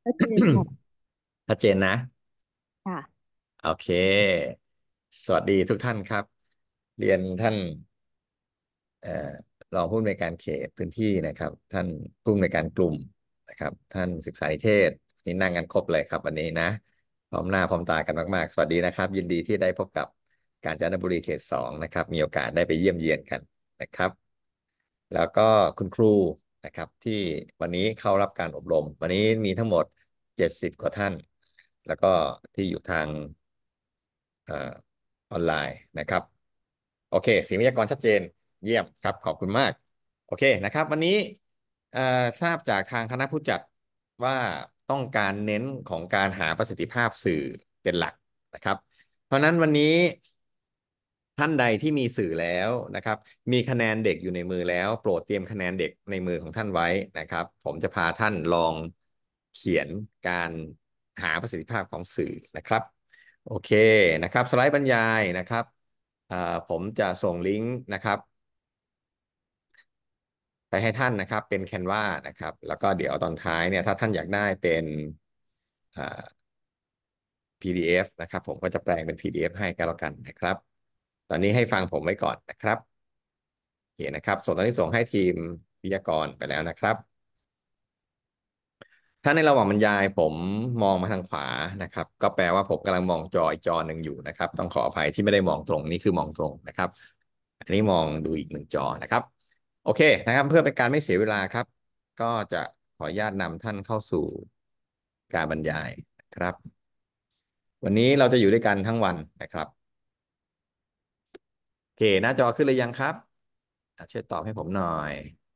ก็เจนค่ะชัดเจนนะค่ะโอเคสวัสดีทุกท่านครับเรียนท่านเอ่อรองผู้อำนวยการเขตพื้นที่นะครับท่านผู้อำนวยการกลุ่มนะครับท่านศึกษานิเทศนี่นั่งกันครบเลยครับวันนี้นะพร้อมหน้าพร้อมตากันมากๆสวัสดีนะครับยินดีที่ได้พบกับกาญจนบุรีเขต 2นะครับมีโอกาสได้ไปเยี่ยมเยียนกันนะครับแล้วก็คุณครูนะครับที่วันนี้เข้ารับการอบรมวันนี้มีทั้งหมด70 กว่าท่านแล้วก็ที่อยู่ทาง เอ่อออนไลน์นะครับโอเคเสียงวิทยากรชัดเจนเยี่ยมครับขอบคุณมากโอเคนะครับวันนี้เอ่อทราบจากทางคณะผู้จัดว่าต้องการเน้นของการหาประสิทธิภาพสื่อเป็นหลักนะครับเพราะฉะนั้นวันนี้ท่านใดที่มีสื่อแล้วนะครับมีคะแนนเด็กอยู่ในมือแล้วโปรดเตรียมคะแนนเด็กในมือของท่านไว้นะครับผมจะพาท่านลองเขียนการหาประสิทธิภาพของสื่อนะครับ โอเคนะครับสไลด์บรรยายนะครับผมจะส่งลิงก์นะครับไปให้ท่านนะครับเป็น Canva นะครับแล้วก็เดี๋ยวตอนท้ายเนี่ยถ้าท่านอยากได้เป็นอ่า PDF นะครับผมก็จะแปลงเป็น PDF ให้ก็แล้วกันนะครับตอนนี้ให้ฟังผมไว้ก่อนนะครับโอเคนะครับส่วนตอนนี้ส่งให้ทีมวิทยากรไปแล้วนะครับ ถ้าในระหว่างบรรยายผมมองมาทางขวานะครับก็แปลว่าผมกำลังมองจออีกจอหนึ่งอยู่นะครับต้องขออภัยที่ไม่ได้มองตรงนี่คือมองตรงนะครับอันนี้มองดูอีก1 จอนะครับโอเคนะครับเพื่อเป็นการไม่เสียเวลาครับก็จะขออนุญาตนำท่านเข้าสู่การบรรยายนะครับวันนี้เราจะอยู่ด้วยกันทั้งวันนะครับโอเคหน้าจอขึ้นเลยยังครับช่วยตอบให้ผมหน่อย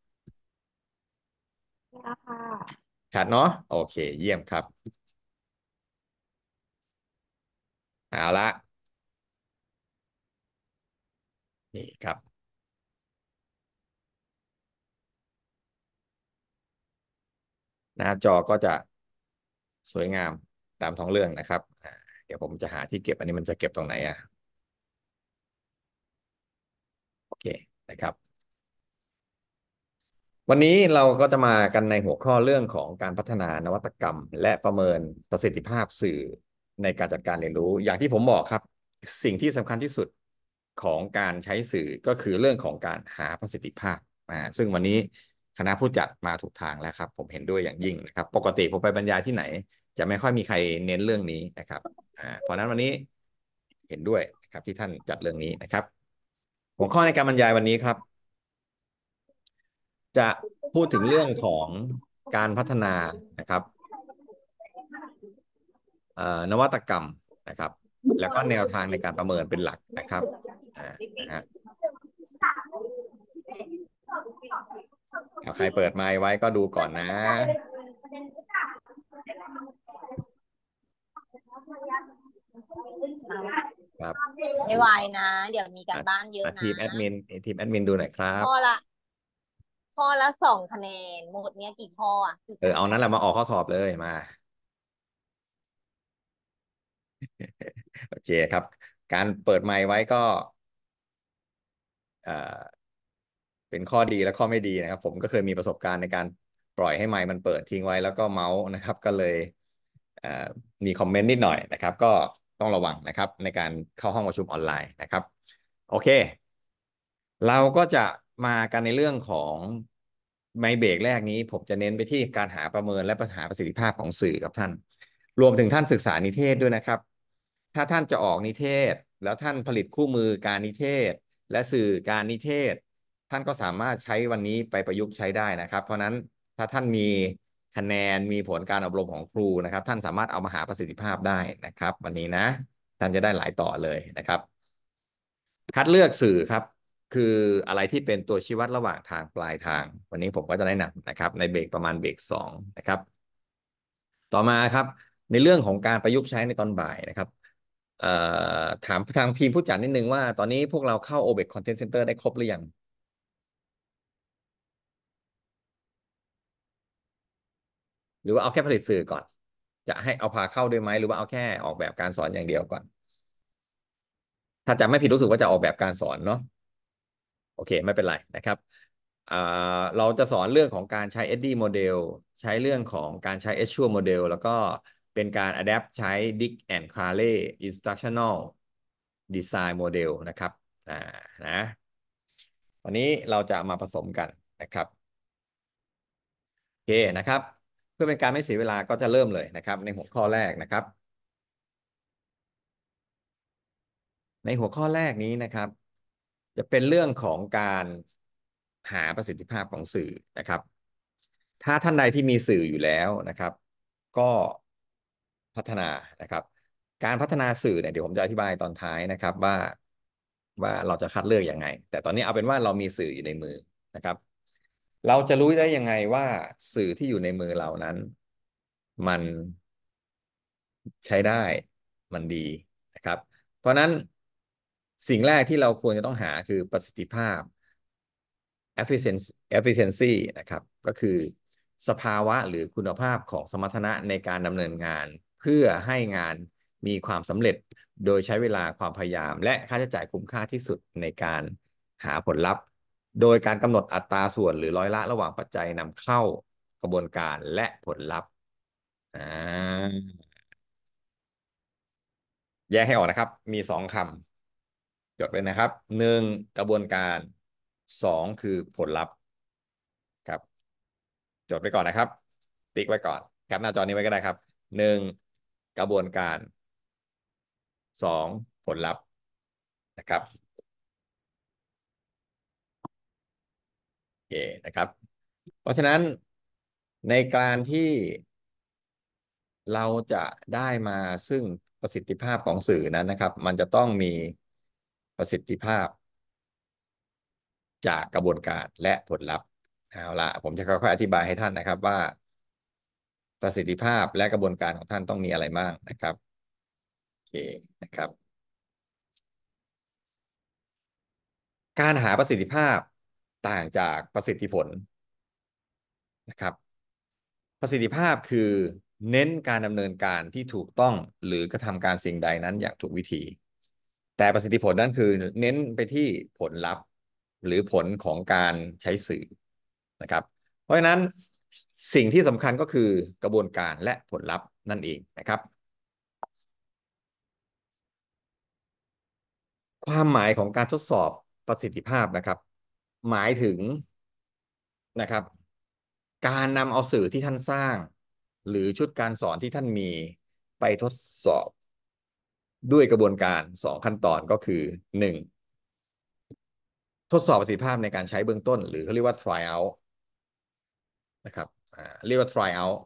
แล้วค่ะชัดเนาะโอเคเยี่ยมครับเอาละนี่ครับหน้าจอก็จะ สวยงามตามท้องเรื่องนะครับเดี๋ยวผมจะหาที่เก็บอันนี้มันจะเก็บตรงไหนอ่ะโอเคนะครับวันนี้เราก็จะมากันในหัวข้อเรื่องของการพัฒนานวัตกรรมและประเมินประสิทธิภาพสื่อในการจัดการเรียนรู้อย่างที่ผมบอกครับสิ่งที่สำคัญที่สุดของการใช้สื่อก็คือเรื่องของการหาประสิทธิภาพซึ่งวันนี้คณะผู้จัดมาถูกทางแล้วครับผมเห็นด้วยอย่างยิ่งนะครับปกติผมไปบรรยายที่ไหนจะไม่ค่อยมีใครเน้นเรื่องนี้นะครับเพราะฉะนั้นวันนี้เห็นด้วยนะครับที่ท่านจัดเรื่องนี้นะครับหัวข้อในการบรรยายวันนี้ครับ จะพูดถึงเรื่องของการพัฒนานะครับนวัตกรรมนะครับแล้วก็แนวทางในการประเมินเป็นหลักนะครับอ่านะฮะเอาใครเปิดไมค์ไว้ก็ดูก่อนนะครับไม่ไหวนะ เดี๋ยวมีการบ้านเยอะนะทีมแอดมินทีมแอดมินดูหน่อยครับข้อละข้อละ2 คะแนนหมดเนี้ยกี่ข้ออ่ะกี่คะแนเอานั้นแหนละมาออกข้อสอบเลยมาโอเคครับการเปิดไมค์ไว้ก็เอ่อ เป็นข้อดีและข้อไม่ดีนะครับผมก็เคยมีประสบการณ์ในการปล่อยให้ไมค์มันเปิดทิ้งไว้แล้วก็เมาส์นะครับก็เลยเอ่อมีคอมเมนต์นิดหน่อยนะครับก็ต้องระวังนะครับในการเข้าห้องประชุมออนไลน์นะครับโอเคเราก็จะมากันในเรื่องของในเบรกแรกนี้ผมจะเน้นไปที่การหาประเมินและปัญหาประสิทธิภาพของสื่อกับท่านรวมถึงท่านศึกษานิเทศด้วยนะครับถ้าท่านจะออกนิเทศแล้วท่านผลิตคู่มือการนิเทศและสื่อการนิเทศ ท่านก็สามารถใช้วันนี้ไปประยุกต์ใช้ได้นะครับเพราะนั้นถ้าท่านมีคะแนนมีผลการอบรมของครูนะครับท่านสามารถเอามาหาประสิทธิภาพได้นะครับวันนี้นะท่านจะได้หลายต่อเลยนะครับคัดเลือกสื่อครับคืออะไรที่เป็นตัวชี้วัดระหว่างทางปลายทางวันนี้ผมก็จะแนะนำนะครับในเบรกประมาณเบรก 2นะครับต่อมาครับในเรื่องของการประยุกต์ใช้ในตอนบ่ายนะครับเอ่อถามทางทีมผู้จัดนิดนึงว่าตอนนี้พวกเราเข้า OBEC Content Center ได้ครบหรือยัง หรือว่าเอาแค่ผลิตสื่อก่อนจะให้เอาพาเข้าด้วยไหมหรือว่าเอาแค่ออกแบบการสอนอย่างเดียวก่อนถ้าจำไม่ผิดรู้สึกว่าจะออกแบบการสอนเนาะโอเคไม่เป็นไรนะครับเราจะสอนเรื่องของการใช้ SD Model ใช้เรื่องของการใช้ Actual Model แล้วก็เป็นการ Adapt ใช้ Dick and Crowley Instructional Design Model นะครับอ่านะวันนี้เราจะมาผสมกันนะครับโอเคนะครับเพื่อเป็นการไม่เสียเวลาก็จะเริ่มเลยนะครับในหัวข้อแรกนะครับในหัวข้อแรกนี้นะครับจะเป็นเรื่องของการหาประสิทธิภาพของสื่อนะครับ ถ้าท่านใดที่มีสื่ออยู่แล้วนะครับก็พัฒนานะครับการพัฒนาสื่อเนี่ยเดี๋ยวผมจะอธิบายตอนท้ายนะครับว่าเราจะคัดเลือกยังไงแต่ตอนนี้เอาเป็นว่าเรามีสื่ออยู่ในมือนะครับเราจะรู้ได้ยังไงว่าสื่อที่อยู่ในมือเรานั้นมันใช้ได้มันดีนะครับเพราะฉะนั้นสิ่งแรกที่เราควรจะต้องหาคือประสิทธิภาพ efficiency efficiency นะครับก็คือสภาวะหรือคุณภาพของสมรรถนะในการดำเนินงานเพื่อให้งานมีความสำเร็จโดยใช้เวลาความพยายามและค่าใช้จ่ายคุ้มค่าที่สุดในการหาผลลัพธ์โดยการกำหนดอัตราส่วนหรือร้อยละระหว่างปัจจัยนำเข้ากระบวนการและผลลัพธ์อ่าแยกให้ออกนะครับมีสองคำจดไว้นะครับหนึ่งกระบวนการสองคือผลลัพธ์ครับ จดไว้ก่อนนะครับติ๊กไว้ก่อนแคปหน้าจอนี้ไว้ก็ได้ครับหนึ่งกระบวนการสองผลลัพธ์นะครับโอเคนะครับเพราะฉะนั้นในการที่เราจะได้มาซึ่งประสิทธิภาพของสื่อนั้นนะครับมันจะต้องมีประสิทธิภาพจากกระบวนการและผลลัพธ์เอาละผมจะค่อยๆอธิบายให้ท่านนะครับว่าประสิทธิภาพและกระบวนการของท่านต้องมีอะไรบ้างนะครับโอเคนะครับ การหาประสิทธิภาพต่างจากประสิทธิผลนะครับประสิทธิภาพคือเน้นการดำเนินการที่ถูกต้องหรือกระทำการสิ่งใดนั้นอย่างถูกวิธีแต่ประสิทธิผลนั้นคือเน้นไปที่ผลลัพธ์หรือผลของการใช้สื่อนะครับเพราะฉะนั้นสิ่งที่สำคัญก็คือกระบวนการและผลลัพธ์นั่นเองนะครับความหมายของการทดสอบประสิทธิภาพนะครับหมายถึง นะครับการนำเอาสื่อที่ท่านสร้างหรือชุดการสอนที่ท่านมีไปทดสอบด้วยกระบวนการสองขั้นตอนก็คือหนึ่งทดสอบประสิทธิภาพในการใช้เบื้องต้นหรือเขาเรียกว่า try out นะครับเรียกว่า try out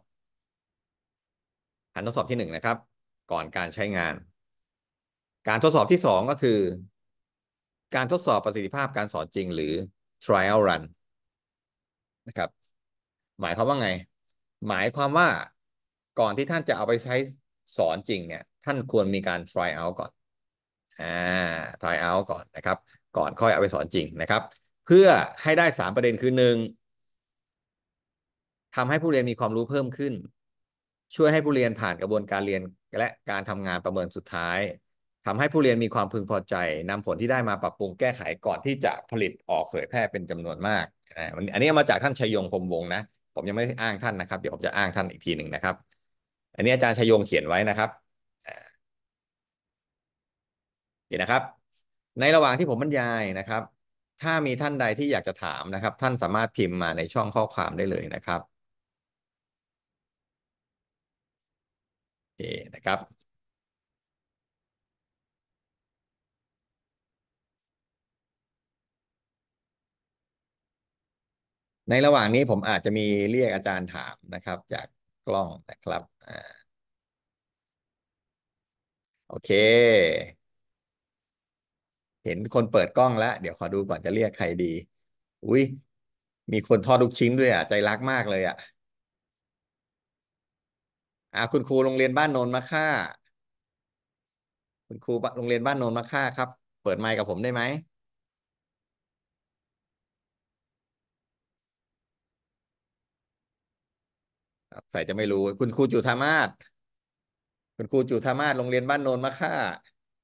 การทดสอบที่หนึ่งนะครับก่อนการใช้งานการทดสอบที่สองก็คือการทดสอบประสิทธิภาพการสอนจริงหรือ trial run นะครับหมายความว่าไงหมายความว่าก่อนที่ท่านจะเอาไปใช้สอนจริงเนี่ยท่านควรมีการ try out ก่อนอ่า try out ก่อนนะครับก่อนค่อยเอาไปสอนจริงนะครับเพื่อให้ได้สามประเด็นคือหนึ่งทำให้ผู้เรียนมีความรู้เพิ่มขึ้นช่วยให้ผู้เรียนผ่านกระบวนการเรียนและการทำงานประเมินสุดท้ายทำให้ผู้เรียนมีความพึงพอใจนำผลที่ได้มาปรับปรุงแก้ไขก่อนที่จะผลิตออกเผยแพร่เป็นจำนวนมากอันนี้เอามาจากท่านชัยยงพรหมวงศ์นะผมยังไม่ได้อ้างท่านนะครับเดี๋ยวผมจะอ้างท่านอีกทีหนึ่งนะครับอันนี้อาจารย์ชัยยงเขียนไว้นะครับอ่าเห็นนะครับในระหว่างที่ผมบรรยายนะครับถ้ามีท่านใดที่อยากจะถามนะครับท่านสามารถพิมพ์มาในช่องข้อความได้เลยนะครับโอเคนะครับ ในระหว่างนี้ผมอาจจะมีเรียกอาจารย์ถามนะครับจากกล้องนะครับโอเคเห็นคนเปิดกล้องแล้วเดี๋ยวขอดูก่อนจะเรียกใครดีอุ้ยมีคนทอดลูกชิ้นด้วยอ่ะใจรักมากเลยอ่ะคุณครูโรงเรียนบ้านโนนมะค่าคุณครูโรงเรียนบ้านโนนมะค่าครับเปิดไมค์กับผมได้ไหมใส่จะไม่รู้คุณครูจุฑามาศคุณครูจุฑามาศโรงเรียนบ้านโนนมะค่า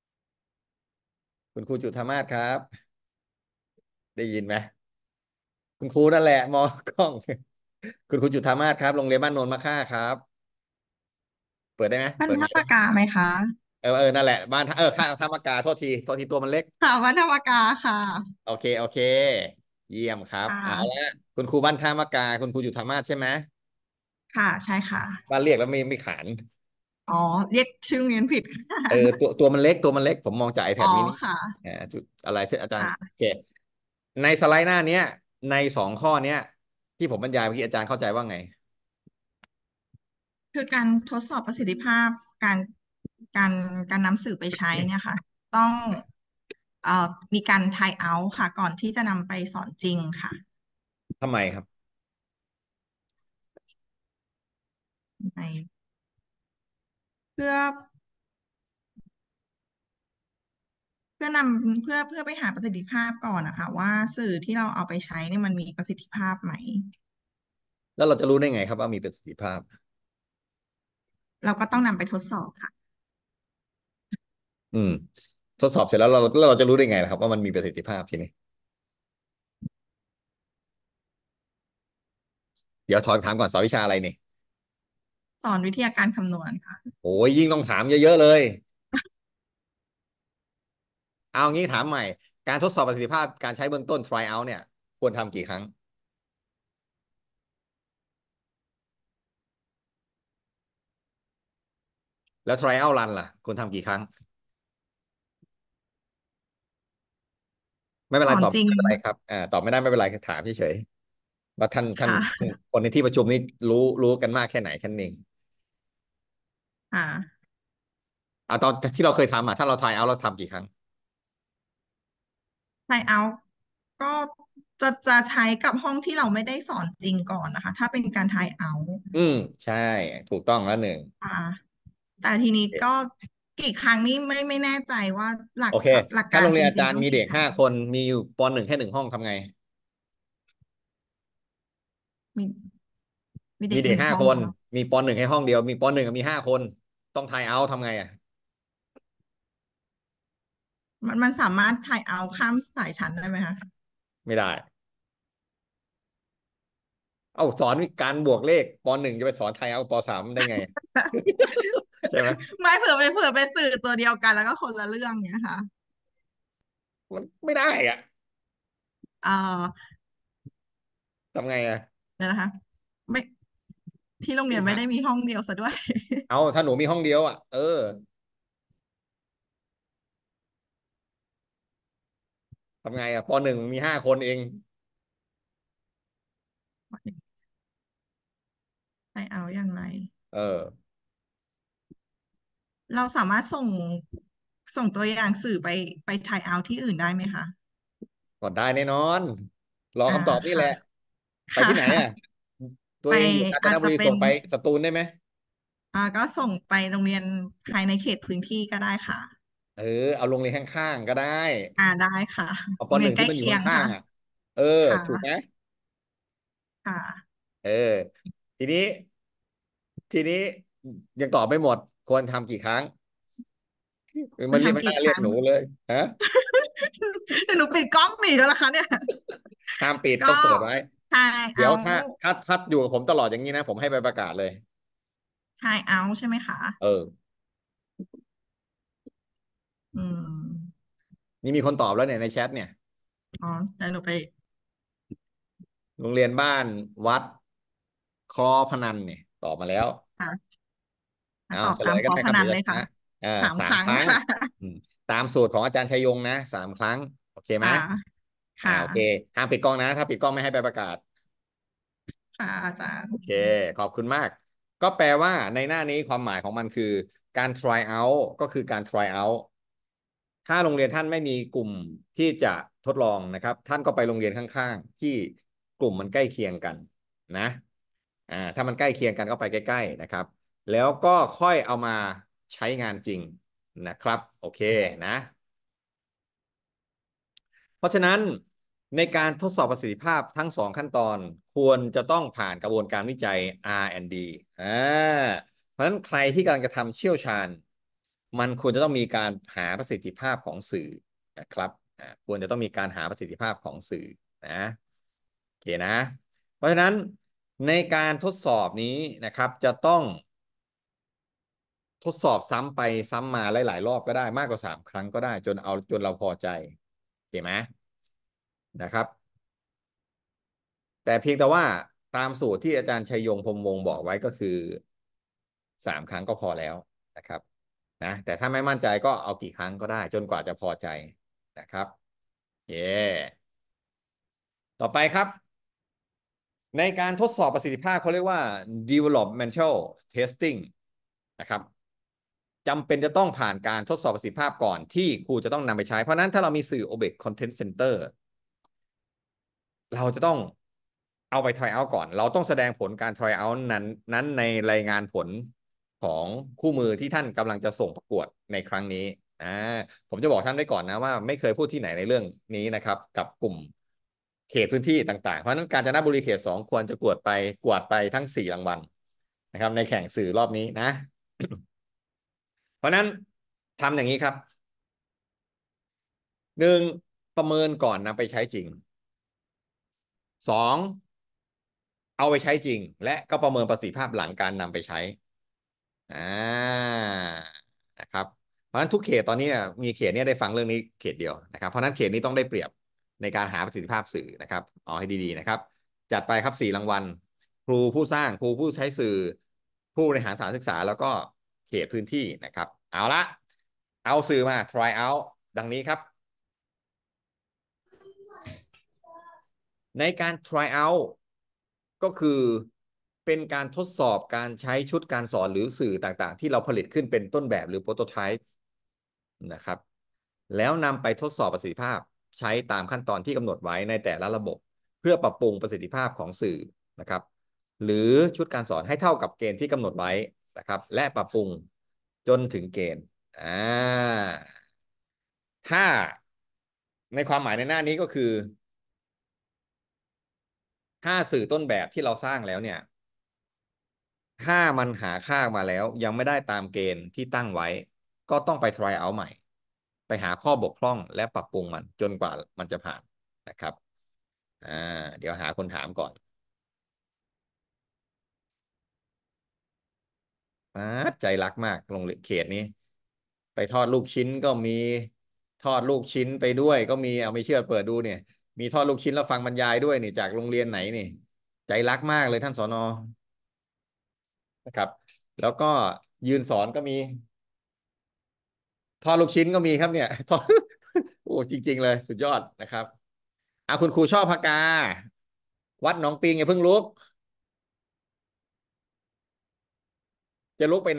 คุณครูจุฑามาศครับได้ยินไหมคุณครูนั่นแหละมอกล้องคุณครูจุฑามาศครับโรงเรียนบ้านโนนมะค่าครับเปิดได้ไหมมันเปิดไมค์ได้ธรรมกาไหมคะเออนั่นแหละบ้านข้าท่ามะกาโทษทีตัวมันเล็กค่ะวันธรรมกาค่ะโอเคเยี่ยมครับค่เอาละะคุณครูบ้านท่ามะกาคุณครูจุฑามาศใช่ไหมค่ะใช่ค่ะบ้านเรียกแล้วไม่ขานอ๋อเรียกชื่อโรงเรียนผิดค่ะตัวมันเล็กผมมองจากอ๋อ iPad mini ค่ะจุดอะไรที่อาจารย์โอค่ะเคในสไลด์หน้าเนี้ยในสองข้อเนี้ยที่ผมบรรยายเมื่อกี้อาจารย์เข้าใจว่าไงคือการทดสอบประสิทธิภาพการการการนำสื่อไปใช้เนี่ยค่ะต้องมีการ try out ค่ะก่อนที่จะนำไปสอนจริงค่ะทำไมครับในเพื่อเพื่อไปหาประสิทธิภาพก่อนนะคะว่าสื่อที่เราเอาไปใช้เนี่ยมันมีประสิทธิภาพไหมแล้วเราจะรู้ได้ไงครับว่ามีประสิทธิภาพเราก็ต้องนำไปทดสอบค่ะอืมทดสอบเสร็จแล้วเราจะรู้ได้ไงล่ะครับว่ามันมีประสิทธิภาพทีนี้เดี๋ยวถามก่อนสอนวิชาอะไรนี่สอนวิทยาการคำนวณค่ะโอ้ยยิ่งต้องถามเยอะๆเลยเอางี้ถามใหม่การทดสอบประสิทธิภาพการใช้เบื้องต้น try out เนี่ยควรทำกี่ครั้งแล้ว try out run ล่ะควรทำกี่ครั้งไม่เป็นไรตอบสอนจริงไม่เป็นไรครับตอบไม่ได้ไม่เป็นไรถามเฉยๆว่าท่านค่ะคนในที่ประชุมนี้รู้กันมากแค่ไหนแค่นั้นเองค่ะตอนที่เราเคยทำถ้าเรา try out เราทำกี่ครั้งไทยเอาก็จะใช้กับห้องที่เราไม่ได้สอนจริงก่อนนะคะถ้าเป็นการไทยเอาอืมใช่ถูกต้องแล้วหนึ่งค่ะแต่ทีนี้ก็กี่ครั้งนี้ไม่แน่ใจว่าหลักโอเคหลักถ้าโรงเรียนอาการจริงจารย์มีเด็ๆต้องกี่ครั้งก5 คนมีอยู่ป 1แค่1 ห้องทำไงมีมีเด็มีกหนึ่งเด็กห้าคนห้องเหรอมีป 1แค่ห้องเดียวมีป 1มี5 คนต้องไทยเอาท์ทำไงมันสามารถไทยเอาข้ามสายชั้นได้ไหมคะไม่ได้เอาสอนการบวกเลขป 1จะไปสอนไทยเอาท์ป 3ได้ไงใช่ไหมไม่เผื่อไปสื่อตัวเดียวกันแล้วก็คนละเรื่องเนี่ยค่ะมันไม่ได้อะเอ่อทำไงเดี๋ยวนะคะไม่ที่โรงเรียนไม่ได้มีห้องเดียวซะด้วยเอาถ้าหนูมีห้องเดียวทำไงป 1มี5 คนเองไทยเอาอย่างไรเออเราสามารถส่งตัวอย่างสื่อไปไทยเอาที่อื่นได้ไหมคะก็ได้แน่นอนรออ่าคำตอบนี่แหค่ะละไปค่ะที่ไหนตัวไปเองอยู่กาญจนอาจจะเป็นบุรีส่งไปสตูลได้ไหมก็ส่งไปโรงเรียนภายในเขตพื้นที่ก็ได้ค่ะเออเอาโรงเรียนข้างๆก็ได้ได้ค่ะเอาปโรงเรียนใกล้หนึ่งที่มันอยู่เคียงค่ะข้างๆเออค่ะถูกไหมค่ะเออทีนี้ทีนี้ยังตอบไม่หมดควรทำกี่ครั้งมันทำมันน่าเรียกกี่ครั้งหนูเลยฮะเดี๋ยวหนูปิดกล้องหนีแล้วนะคะเนี่ยห้ามปิดก็ต้องเปิดไว้ทายเอาเดี๋ยวถ้าอยู่กับผมตลอดอย่างนี้นะผมให้ไปประกาศเลยทายเอาใช่ไหมคะเอออืมนี่มีคนตอบแล้วเนี่ยในแชทเนี่ยอ๋อเดี๋ยวหนูไปโรงเรียนบ้านวัดคลอพนันเนี่ยตอบมาแล้วค่ะอ้าวตอบตามคอพเฉลยก็ได้ครับนันเลยค่ะเดี๋ยวจะนะสามครั้งสามครั้งค่ะอืมตามสูตรของอาจารย์ชัยยงนะ3 ครั้งโอเคไหมค่ะค่ะโอเคห้ามปิดกล้องนะถ้าปิดกล้องไม่ให้ไปประกาศค่ะอาจารย์โอเคขอบคุณมากก็แปลว่าในหน้านี้ความหมายของมันคือการ try out ก็คือการ try out ถ้าโรงเรียนท่านไม่มีกลุ่มที่จะทดลองนะครับท่านก็ไปโรงเรียนข้างๆที่กลุ่มมันใกล้เคียงกันนะถ้ามันใกล้เคียงกันก็ไปใกล้ๆนะครับแล้วก็ค่อยเอามาใช้งานจริงนะครับโอเคนะเพราะฉะนั้นในการทดสอบประสิทธิภาพทั้ง2 ขั้นตอนควรจะต้องผ่านกระบวนการวิจัย R&D อ่าเพราะฉะนั้นใครที่กำลังจะทำเชี่ยวชาญมันควรจะต้องมีการหาประสิทธิภาพของสื่อนะครับควรจะต้องมีการหาประสิทธิภาพของสื่อนะโอเคเคนะเพราะฉะนั้นในการทดสอบนี้นะครับจะต้องทดสอบซ้ำไปซ้ำมาหลายๆรอบก็ได้มากกว่า3 ครั้งก็ได้จนเราพอใจโอเคไหมนะครับแต่เพียงแต่ว่าตามสูตรที่อาจารย์ชัยยงพรหมวงศ์บอกไว้ก็คือ3 ครั้งก็พอแล้วนะครับนะแต่ถ้าไม่มั่นใจก็เอากี่ครั้งก็ได้จนกว่าจะพอใจนะครับเย่ต่อไปครับในการทดสอบประสิทธิภาพเขาเรียกว่า developmental testing นะครับจำเป็นจะต้องผ่านการทดสอบประสิทธิภาพก่อนที่ครูจะต้องนำไปใช้เพราะนั้นถ้าเรามีสื่อ Object Content Center เราจะต้องเอาไป try out ก่อนเราต้องแสดงผลการ try out นั้นในรายงานผลของคู่มือที่ท่านกำลังจะส่งประกวดในครั้งนี้อ่าผมจะบอกท่านไว้ก่อนนะว่าไม่เคยพูดที่ไหนในเรื่องนี้นะครับกับกลุ่มเขตพื้นที่ต่างๆเพราะฉะนั้นกาญจนบุรีเขต 2ควรจะกวดไปทั้ง4 รางวัลนะครับในแข่งสื่อรอบนี้นะ เพราะนั้นทำอย่างนี้ครับ1ประเมินก่อนนำไปใช้จริง2เอาไปใช้จริงและก็ประเมินประสิทธิภาพหลังการนำไปใช้อ่านะครับเพราะฉะนั้นทุกเขตตอนนี้มีเขตนี้ได้ฟังเรื่องนี้เขตเดียวนะครับเพราะฉะนั้นเขตนี้ต้องได้เปรียบในการหาประสิทธิภาพสื่อนะครับเอาให้ดีๆนะครับจัดไปครับ4 รางวัลครูผู้สร้างครูผู้ใช้สื่อผู้บริหารสถานศึกษาแล้วก็เขตพื้นที่นะครับเอาละเอาสื่อมา try out ดังนี้ครับ ในการ try out ก็คือเป็นการทดสอบการใช้ชุดการสอนหรือสื่อต่างๆที่เราผลิตขึ้นเป็นต้นแบบหรือโปรโตไทป์นะครับแล้วนำไปทดสอบประสิทธิภาพใช้ตามขั้นตอนที่กำหนดไว้ในแต่ละระบบเพื่อปรับปรุงประสิทธิภาพของสื่อนะครับหรือชุดการสอนให้เท่ากับเกณฑ์ที่กำหนดไว้นะครับและปรับปรุงจนถึงเกณฑ์ถ้าในความหมายในหน้านี้ก็คือถ้าสื่อต้นแบบที่เราสร้างแล้วเนี่ยถ้ามันหาค่ามาแล้วยังไม่ได้ตามเกณฑ์ที่ตั้งไว้ก็ต้องไป try out ใหม่ไปหาข้อบกพร่องและปรับปรุงมันจนกว่ามันจะผ่านนะครับอ่าเดี๋ยวหาคนถามก่อนใจรักมากโรงเรียนเขตนี้ไปทอดลูกชิ้นก็มีทอดลูกชิ้นไปด้วยก็มีเอาไม่เชื่อเปิดดูเนี่ยมีทอดลูกชิ้นแล้วฟังบรรยายด้วยนี่จากโรงเรียนไหนนี่ใจรักมากเลยท่านสนนะครับแล้วก็ยืนสอนก็มีทอดลูกชิ้นก็มีครับเนี่ยทอดโอ้จริงๆเลยสุดยอดนะครับคุณครูชอบพากาวัดหนองปิงอย่าเพิ่งลุกจะลุกไปไหน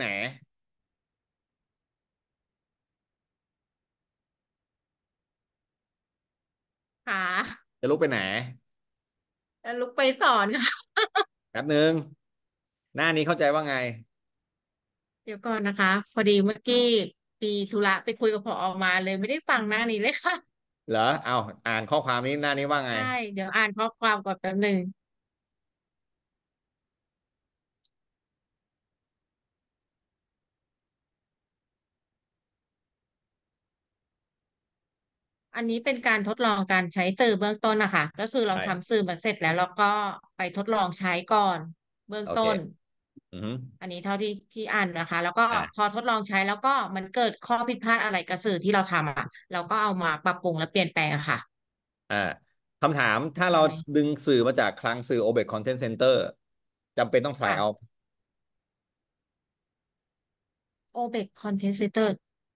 ค่ะจะลุกไปไหนแล้วลุกไปสอนค่ะแป๊บหนึ่งหน้านี้เข้าใจว่าไงเดี๋ยวก่อนนะคะพอดีเมื่อกี้ปีธุระไปคุยกับผอมาเลยไม่ได้ฟังหน้านี้เลยค่ะเหรอเอาอ่านข้อความนี้หน้านี้ว่าไงใช่เดี๋ยวอ่านข้อความก่อนแป๊บหนึ่งอันนี้เป็นการทดลองการใช้สื่อเบื้องต้นนะคะก็คือเราใช่ทำสื่อมาเสร็จแล้วเราก็ไปทดลองใช้ก่อนเบื้องโอเคต้นอือฮึอันนี้เท่าที่อ่านนะคะแล้วก็พออ่าทดลองใช้แล้วก็มันเกิดข้อผิดพลาดอะไรกับสื่อที่เราทำอ่ะเราก็เอามาปรับปรุงและเปลี่ยนแปลงอะค่ะอ่าคำถามถ้าเราใช่ไหมดึงสื่อมาจากคลังสื่อ Object Content Center จำเป็นต้อง try ค่ะ out OBEC Content Center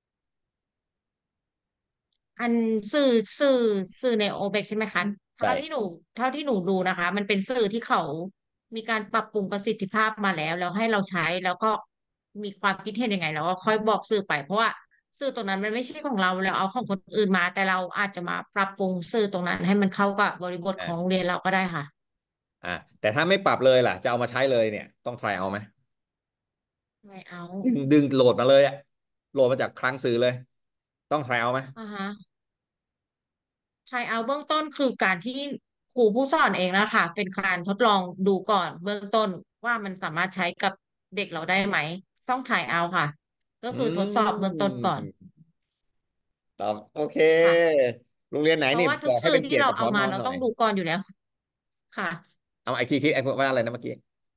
อันสื่อสื่อสื่อในโอเบกใช่ไหมคะใช่เท่าที่หนูดูนะคะมันเป็นสื่อที่เขามีการปรับปรุงประสิทธิภาพมาแล้วให้เราใช้แล้วก็มีความคิดเห็นยังไงเราก็ค่อยบอกสื่อไปเพราะว่าสื่อตรงนั้นมันไม่ใช่ของเราเราเอาของคนอื่นมาแต่เราอาจจะมาปรับปรุงสื่อตรงนั้นให้มันเข้ากับบริบทของโรงอ่าเรียนเราก็ได้ค่ะอ่าแต่ถ้าไม่ปรับเลยล่ะจะเอามาใช้เลยเนี่ยต้อง try out ไหมไม่เอาดึงโหลดมาเลยอะโหลดมาจากคลังสื่อเลยต้อง try out ไหมอ่าฮะ ทายเอาเบื้องต้นคือการที่ครูผู้สอนเองนะคะเป็นการทดลองดูก่อนเบื้องต้นว่ามันสามารถใช้กับเด็กเราได้ไหมต้องถ่ายเอาค่ะก็อืคือทดสอบเบื้องต้นก่อนมตอบโอเคค่ะโรงเรียนไหนนี่เพราะว่าทุบอกให้กสื่อที่เป็นเกียรติกับพเราเอามาอนอนหน่อยเราต้องดูก่อนอยู่แล้วค่ะเอาไอคิดไอ้ว่าอะไรนะเมื่อกี้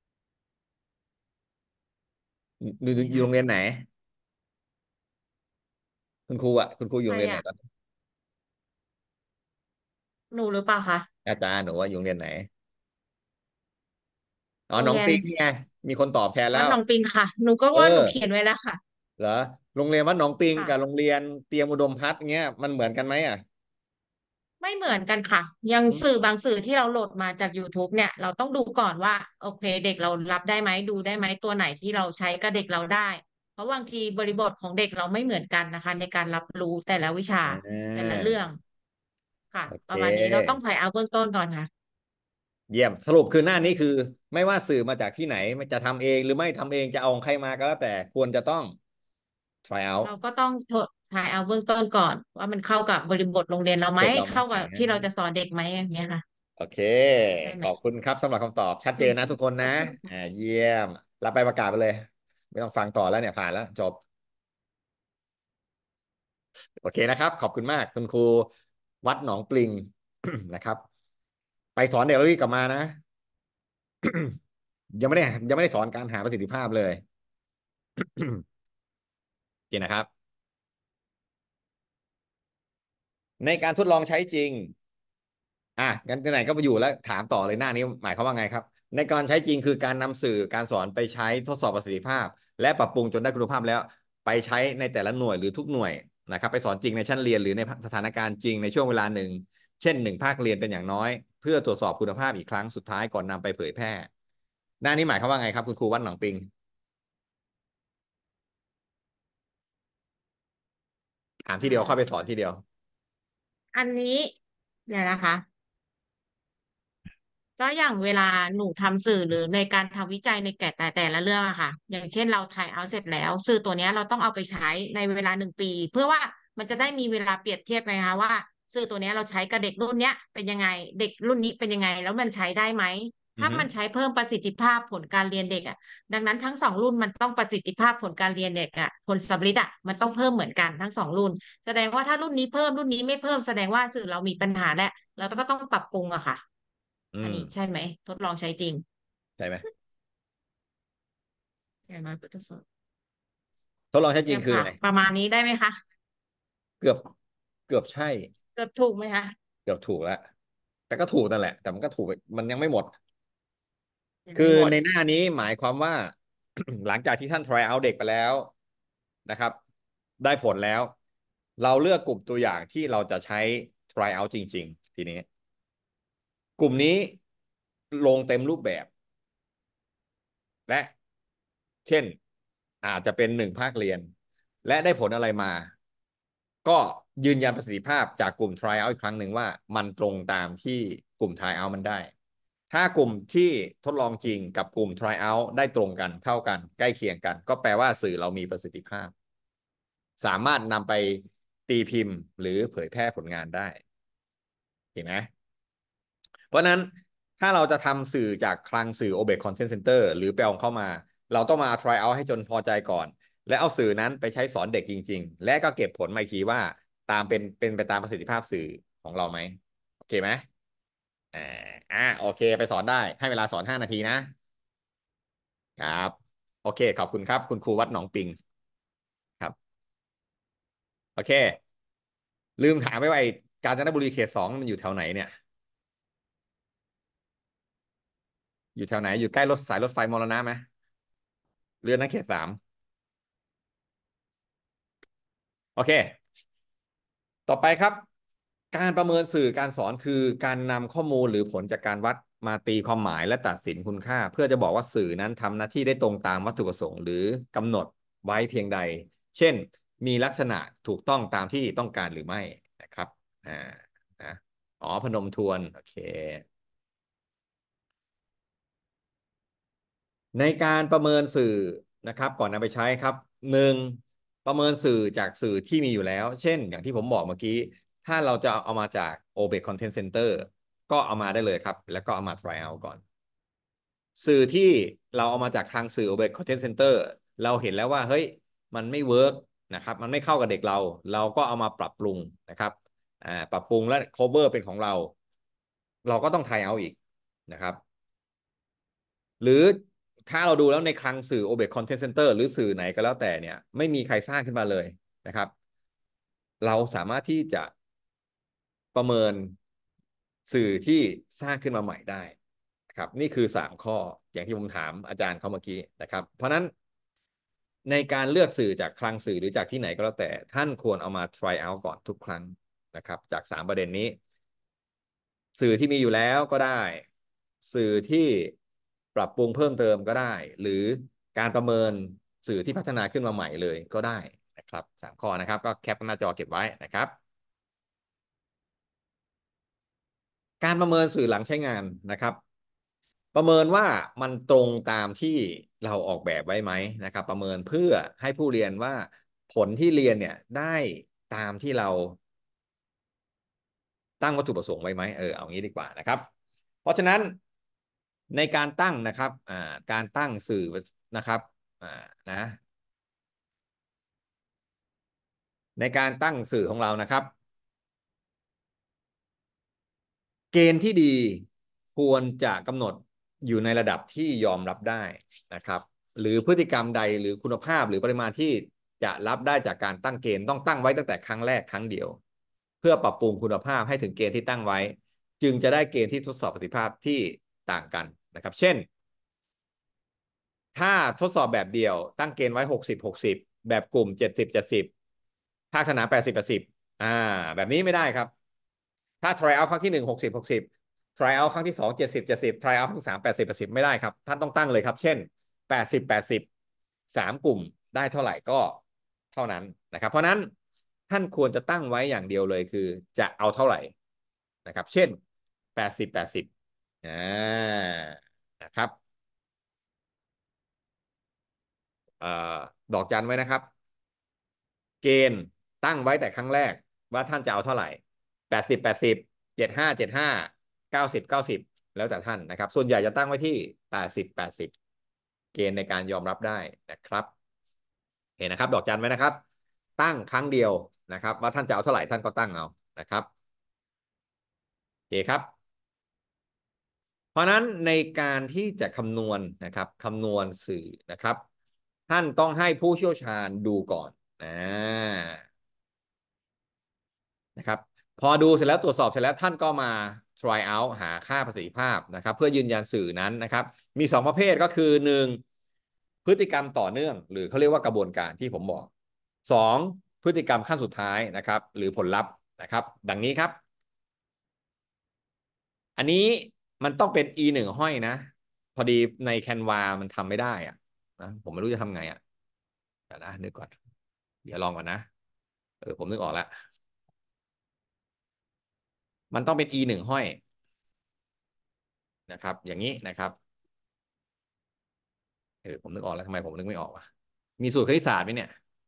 อยู่โรงนะคะเรียนไหนคุณครูอ่ะคุณครูอยู่ใครโรงเรียนไหนอ่ะตอนนี้หนูหรือเปล่าคะอาจารย์หนูว่าอยู่โรงเรียนไหนอ๋อหนองโรงเรียนปิงนี่ไงมีคนตอบแทนแล้ววัดหนองปิงค่ะหนูก็เอว่าหนูอเขียนไว้แล้วค่ะเหรอโรงเรียนวัดหนองปิงกับโรงค่ะเรียนเตรียมอุดมพัฒน์เงี้ยมันเหมือนกันไหมอ่ะไม่เหมือนกันค่ะยังอืสื่อบางมสื่อที่เราโหลดมาจาก YouTube เนี่ยเราต้องดูก่อนว่าโอเคเด็กเรารับได้ไหมดูได้ไหมตัวไหนที่เราใช้กับเด็กเราได้เพราะบางทีบริบทของเด็กเราไม่เหมือนกันนะคะในการรับรู้แต่ละวิชาอ่แต่ละาเรื่องค่ะโอเคประมาณนี้เราต้องถ่ายเอาเบื้องต้นก่อนค่ะเยี่ยมสรุปคือหน้านี้คือใช่ไม่ว่าสื่อมาจากที่ไหนจะทำเองหรือไม่ทำเองจะเอาของใครมาก็แล้วแต่ควรจะต้อง try out เราก็ต้องถ่ายเอาเบื้องต้นก่อนว่ามันเข้ากับบริบทโรงเรียนเราไหมจบเราไหมเข้ากับที่เราจะสอนเด็กไหมอย่างเงี้ยค่ะโอเคได้ไหมขอบคุณครับสำหรับคำตอบชัดเจนนะทุกคนนะเยี่ยมรับไปประกาศไปเลยไม่ต้องฟังต่อแล้วเนี่ยผ่านแล้วจบโอเคนะครับขอบคุณมากคุณครูวัดหนองปลิงนะครับไปสอนเด็กแล้วรีบกลับมานะยังไม่ได้สอนการหาประสิทธิภาพเลยโอเคนะครับในการทดลองใช้จริง งั้นไหนๆก็ไปอยู่แล้วถามต่อเลยหน้านี้หมายความว่าไงครับในการใช้จริงคือการนำสื่อการสอนไปใช้ทดสอบประสิทธิภาพและปรับปรุงจนได้คุณภาพแล้วไปใช้ในแต่ละหน่วยหรือทุกหน่วยนะครับไปสอนจริงในชั้นเรียนหรือในสถานการณ์จริงในช่วงเวลาหนึ่งเช่น1 ภาคเรียนเป็นอย่างน้อยเพื่อตรวจสอบคุณภาพอีกครั้งสุดท้ายก่อนนำไปเผยแพร่หน้านี้หมายความว่าไงครับคุณครูวัดหนองปิงถามอ่ทีเดียวเข้าไปสอนาทีเดียวอันนี้เดี๋ยวนะคะ ก็อย่างเวลาหนูทำสื่อหรือในการทำวิจัยในแต่ละเรื่องอะค่ะอย่างเช่นเราถ่ายเอาเสร็จแล้วสื่อตัวเนี้ยเราต้องเอาไปใช้ในเวลา1 ปีเพื่อว่ามันจะได้มีเวลาเปรียบเทียบไงคะว่าสื่อตัวเนี้ยเราใช้กับเด็กรุ่นเนี้ยเป็นยังไงเด็กรุ่นนี้เป็นยังไงแล้วมันใช้ได้ไหมอือฮึถ้ามันใช้เพิ่มประสิทธิภาพผลการเรียนเด็กอะดังนั้นทั้งสองรุ่นมันต้องประสิทธิภาพผลการเรียนเด็กอะผลสำลิดอะมันต้องเพิ่มเหมือนกันทั้งสองรุ่นแสดงว่าถ้ารุ่นนี้เพิ่มรุ่นนี้ไม่เพิ่มแสดงว่าสื่อเรามีปัญหาและเราก็ต้องปรับปรุงอะค่ะ อันอืมนี้ใช่ไหมทดลองใช้จริงใช่ไหมอย่างน้อยก็ทดสอบทดลองใช้จเยี่ยมค่ะริงคืออะไรประมาณนี้ได้ไหมคะเกือบเกือบใช่เกือบถูกไหมคะเกือบถูกแล้วแต่ก็ถูกนั่นแหละแต่มันก็ถูกมันยังไม่หมดคือยังไม่หมดในหน้านี้หมายความว่าหลังจากที่ท่าน try out เด็กไปแล้วนะครับได้ผลแล้วเราเลือกกลุ่มตัวอย่างที่เราจะใช้ try out จริงๆทีนี้กลุ่มนี้ลงเต็มรูปแบบและเช่นอาจจะเป็น1 ภาคเรียนและได้ผลอะไรมาก็ยืนยันประสิทธิภาพจากกลุ่ม try out อีกครั้งหนึ่งว่ามันตรงตามที่กลุ่ม try out มันได้ ถ้ากลุ่มที่ทดลองจริงกับกลุ่ม try out ได้ตรงกันเท่ากันใกล้เคียงกันก็แปลว่าสื่อเรามีประสิทธิภาพสามารถนำไปตีพิมพ์หรือเผยแพร่ผลงานได้เห็นไหมเพราะนั้นถ้าเราจะทำสื่อจากคลังสื่อ Obec Content Center หรือไปเอาเข้ามาเราต้องมา try out ให้จนพอใจก่อนและเอาสื่อนั้นไปใช้สอนเด็กจริงๆและก็เก็บผลมาอีกทีว่าตามเป็นไปตามประสิทธิภาพสื่อของเราไหมโอเคไหมอ่าโอเคไปสอนได้ให้เวลาสอน5 นาทีนะครับโอเคขอบคุณครับคุณครูวัดหนองปิงครับโอเคลืมถามไปว่าไอ้กาญจนบุรีเขต 2มันอยู่แถวไหนเนี่ยอยู่แถวไหนอยู่ใกล้รถสายรถไฟมรณะไหมเรือนั้นเขต 3โอเคต่อไปครับการประเมินสื่อการสอนคือการนำข้อมูลหรือผลจากการวัดมาตีความหมายและตัดสินคุณค่าเพื่อจะบอกว่าสื่อนั้นทำหน้าที่ได้ตรงตามวัตถุประสงค์หรือกำหนดไว้เพียงใดเช่นมีลักษณะถูกต้องตามที่ต้องการหรือไม่นะครับอ่านะอ๋อพนมทวนโอเค ในการประเมินสื่อนะครับก่อนนำไปใช้ครับ1ประเมินสื่อจากสื่อที่มีอยู่แล้วเช่นอย่างที่ผมบอกเมื่อกี้ถ้าเราจะเอามาจาก OBEC Content Center ก็เอามาได้เลยครับแล้วก็เอามา try out ก่อนสื่อที่เราเอามาจากคลังสื่อ OBEC Content Center เราเห็นแล้วว่าเฮ้ยมันไม่เวิร์กนะครับมันไม่เข้ากับเด็กเราก็เอามาปรับปรุงนะครับปรับปรุงและ cover เป็นของเราก็ต้อง try out อีกนะครับ หรือถ้าเราดูแล้วในคลังสื่อ OBEC Content Center หรือสื่อไหนก็แล้วแต่เนี่ยไม่มีใครสร้างขึ้นมาเลยนะครับเราสามารถที่จะประเมินสื่อที่สร้างขึ้นมาใหม่ได้นะครับนี่คือ3 ข้ออย่างที่ผมถามอาจารย์เขาเมื่อกี้นะครับเพราะนั้นในการเลือกสื่อจากคลังสื่อหรือจากที่ไหนก็แล้วแต่ท่านควรเอามา try out ก่อนทุกครั้งนะครับจาก3 ประเด็นนี้สื่อที่มีอยู่แล้วก็ได้สื่อที่ปรับปรุงเพิ่มเติมก็ได้หรือการประเมินสื่อที่พัฒนาขึ้นมาใหม่เลยก็ได้นะครับ3 ข้อนะครับก็แคปหน้าจอเก็บไว้นะครับการประเมินสื่อหลังใช้งานนะครับประเมินว่ามันตรงตามที่เราออกแบบไว้ไหมนะครับประเมินเพื่อให้ผู้เรียนว่าผลที่เรียนเนี่ยได้ตามที่เราตั้งวัตถุประสงค์ไว้ไหมเอางี้ดีกว่านะครับเพราะฉะนั้นในการตั้งนะครับการตั้งสื่อนะครับนะในการตั้งสื่อของเรานะครับเกณฑ์ที่ดีควรจะกำหนดอยู่ในระดับที่ยอมรับได้นะครับหรือพฤติกรรมใดหรือคุณภาพหรือปริมาณที่จะรับได้จากการตั้งเกณฑ์ต้องตั้งไว้ตั้งแต่ครั้งแรกครั้งเดียวเพื่อปรับปรุงคุณภาพให้ถึงเกณฑ์ที่ตั้งไว้จึงจะได้เกณฑ์ที่ทดสอบประสิทธิภาพที่ต่างกันนะครับเช่นถ้าทดสอบแบบเดียวตั้งเกณฑ์ไว้60-60แบบกลุ่ม70-70ภาคสนาม80-80แบบนี้ไม่ได้ครับถ้า try out ครั้งที่1 60-60 try out ครั้งที่2 70-70 try out ครั้งที่3 80-80ไม่ได้ครับท่านต้องตั้งเลยครับเช่น80-80 3 กลุ่มได้เท่าไหร่ก็เท่านั้นนะครับเพราะนั้นท่านควรจะตั้งไว้อย่างเดียวเลยคือจะเอาเท่าไหร่นะครับเช่น80-80นะครับเอ่อดอกจันไว้นะครับเกณฑ์ตั้งไว้แต่ครั้งแรกว่าท่านจะเอาเท่าไหร่80-8075-7590-90แล้วแต่ท่านนะครับส่วนใหญ่จะตั้งไว้ที่80-80เกณฑ์ในการยอมรับได้นะครับเห็นนะครับดอกจันไว้นะครับตั้งครั้งเดียวนะครับว่าท่านจะเอาเท่าไหร่ท่านก็ตั้งเอานะครับโอเคครับเพราะนั้นในการที่จะคำนวณนะครับคำนวณสื่อนะครับท่านต้องให้ผู้เชี่ยวชาญดูก่อนนะครับพอดูเสร็จแล้วตรวจสอบเสร็จแล้วท่านก็มา try out หาค่าประสิทธิภาพนะครับเพื่อยืนยันสื่อนั้นนะครับมี2 ประเภทก็คือ1พฤติกรรมต่อเนื่องหรือเขาเรียกว่ากระบวนการที่ผมบอก2พฤติกรรมขั้นสุดท้ายนะครับหรือผลลัพธ์นะครับดังนี้ครับอันนี้มันต้องเป็น E1 ห้อยนะพอดีใน Canva มันทำไม่ได้อะนะผมไม่รู้จะทำไงอ่ะเดี๋ยวนะนึกก่อนเดี๋ยวลองก่อนนะผมนึกออกแล้วมันต้องเป็น E1 ห้อยนะครับอย่างนี้นะครับผมนึกออกแล้วทำไมผมนึกไม่ออกวะมีสูตรคณิตศาสตร์ไหมเนี่ย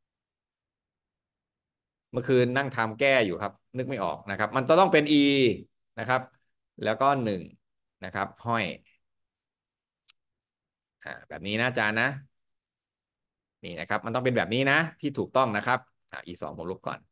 เมื่อคืนนั่งทำแก้อยู่ครับนึกไม่ออกนะครับมันต้องเป็น E นะครับแล้วก็1นะครับห้อยแบบนี้นะอาจารย์นะนี่นะครับมันต้องเป็นแบบนี้นะที่ถูกต้องนะครับE2ผมลบก่อน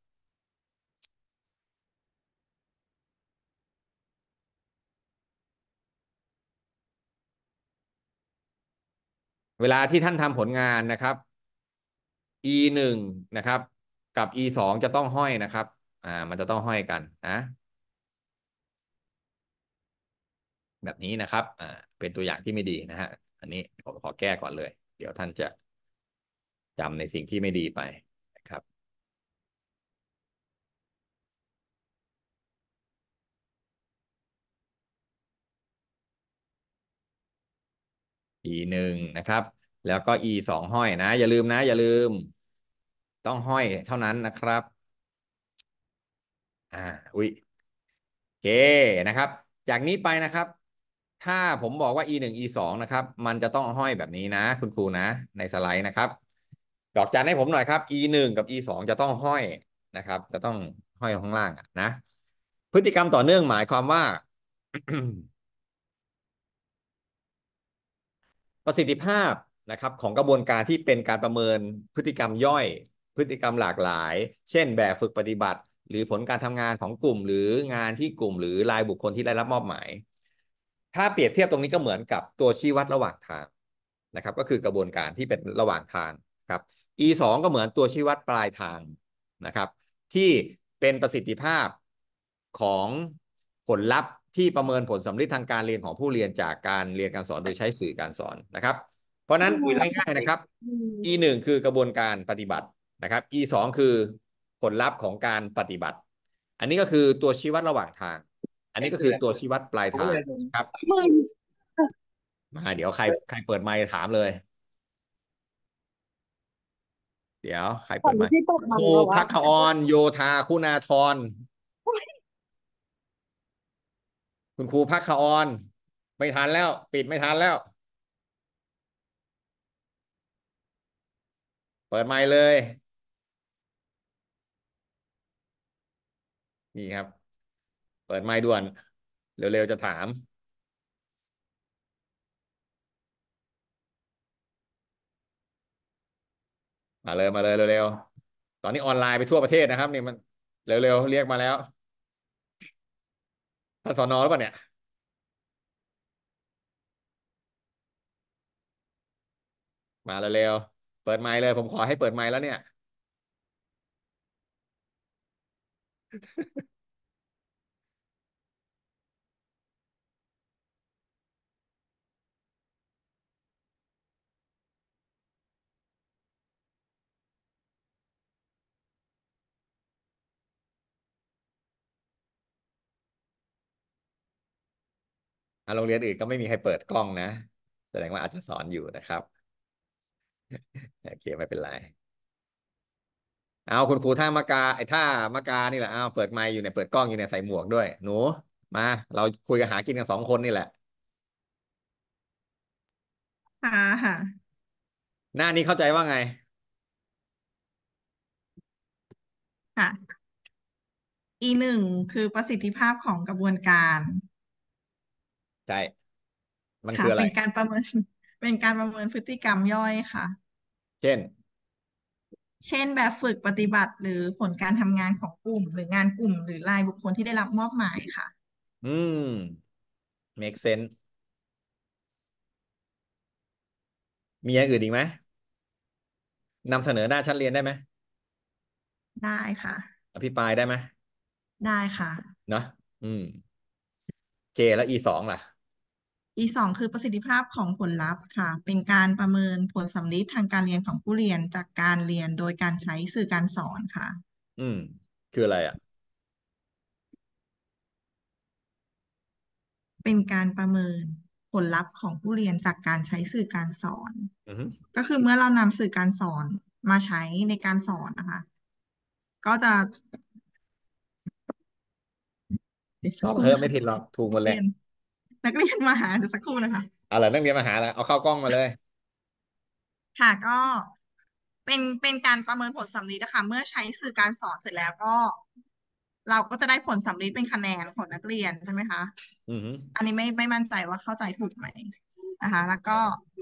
เวลาที่ท่านทำผลงานนะครับ E1นะครับกับ E2จะต้องห้อยนะครับมันจะต้องห้อยกันนะแบบนี้นะครับเป็นตัวอย่างที่ไม่ดีนะฮะอันนี้ผมขอแก้ก่อนเลยเดี๋ยวท่านจะจำในสิ่งที่ไม่ดีไปนะครับ E1นะครับแล้วก็ E2ห้อยนะอย่าลืมนะอย่าลืมต้องห้อยเท่านั้นนะครับอ่าอุ้ยโอเคนะครับจากนี้ไปนะครับถ้าผมบอกว่า E1 E2นะครับมันจะต้องห้อยแบบนี้นะคุณครูนะในสไลด์นะครับดอกจันให้ผมหน่อยครับ E1 กับ E2จะต้องห้อยนะครับจะต้องห้อยข้างล่างนะพฤติกรรมต่อเนื่องหมายความว่า ประสิทธิภาพนะครับของกระบวนการที่เป็นการประเมินพฤติกรรมย่อยพฤติกรรมหลากหลายเช่นแบบฝึกปฏิบัติหรือผลการทำงานของกลุ่มหรืองานที่กลุ่มหรือรายบุคคลที่ได้รับมอบหมายถ้าเปรียบเทียบตรงนี้ก็เหมือนกับตัวชี้วัดระหว่างทางนะครับก็คือกระบวนการที่เป็นระหว่างทางครับ E2 ก็เหมือนตัวชี้วัดปลายทางนะครับที่เป็นประสิทธิภาพของผลลัพธ์ที่ประเมินผลสำลิดทางการเรียนของผู้เรียนจากการเรียนการสอนโดยใช้สื่อการสอนนะครับเพราะนั้นง่ายๆนะครับ E1 คือกระบวนการปฏิบัตินะครับ E2 คือผลลัพธ์ของการปฏิบัติอันนี้ก็คือตัวชี้วัดระหว่างทางอันนี้ก็คือตัวชี้วัดปลายทางครับมาเดี๋ยวใครเปิดไมค์ถามเลยเดี๋ยวใครเปิดไมค์ครูภัคอรโยธาคุณาธรคุณครูภัคอรไม่ทันแล้วปิดไม่ทันแล้วเปิดไมค์เลยนี่ครับเปิดไมค์ด่วนเร็วๆจะถามมาเลยเร็วๆตอนนี้ออนไลน์ไปทั่วประเทศนะครับนี่มันเร็วๆเรียกมาแล้วท่านสนหรือเปล่าเนี่ยมาเร็วๆเปิดไมค์เลยผมขอให้เปิดไมค์แล้วเนี่ยโรงเรียนอื่นก็ไม่มีใครเปิดกล้องนะแสดงว่าอาจจะสอนอยู่นะครับโอเคไม่เป็นไร เอาคุณครูท่ามะกาไอ้ท่ามะกานี่แหละเอาเปิดไมค์อยู่เนี่ยเปิดกล้องอยู่เนี่ยใส่หมวกด้วยหนูมาเราคุยกันหากินกัน2 คนนี่แหละค่ะค่ะหน้านี้เข้าใจว่าไงค่ะ E1 คือประสิทธิภาพของกระบวนการใช่มันคืค่ะออะไรเป็นการประเมินเป็นการประเมินพฤติกรรมย่อยค่ะเช่นเช่นแบบฝึกปฏิบัติหรือผลการทำงานของกลุ่มหรืองานกลุ่มหรือรายบุคคลที่ได้รับมอบหมายค่ะอืม make sense มีอย่างอื่นอีกไหมนำเสนอหน้าชั้นเรียนได้ไหมได้ค่ะอภิปรายได้ไหมได้ค่ะเนาะอืมเจแล้ว E2ล่ะ E2คือประสิทธิภาพของผลลัพธ์ค่ะเป็นการประเมินผลสำลิดทางการเรียนของผู้เรียนจากการเรียนโดยการใช้สื่อการสอนค่ะอืมคืออะไรอ่ะเป็นการประเมินผลลัพธ์ของผู้เรียนจากการใช้สื่อการสอนอือฮึก็คือเมื่อเรานำสื่อการสอนมาใช้ในการสอนนะคะก็จะเดี๋ยวสัตอบกครู่นะคะเพิ่มไม่ผิดหรอกถูกหมดเลยนักเรียนนักเรียนมาหาเดี๋ยวสักครู่นะคะอะไรนักเรียนมาหาแล้วเอาเข้ากล้องมาเลยค่ะก็เป็นการประเมินผลสำลิดนะคะเมื่อใช้สื่อการสอนเสร็จแล้วก็เราก็จะได้ผลสำลิดเป็นคะแนนของนักเรียนใช่ไหมคะอือฮึอันนี้ไม่มั่นใจว่าเข้าใจถูกไหมนะคะแล้วก็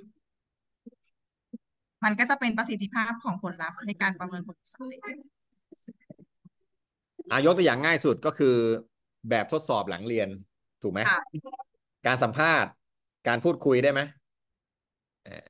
มันก็จะเป็นประสิทธิภาพของผลลัพธ์ในการประเมินผลสำเร็จยกตัวอย่างง่ายสุดก็คือแบบทดสอบหลังเรียนถูกไหมค่ะการสัมภาษณ์การพูดคุยได้ไหมเออ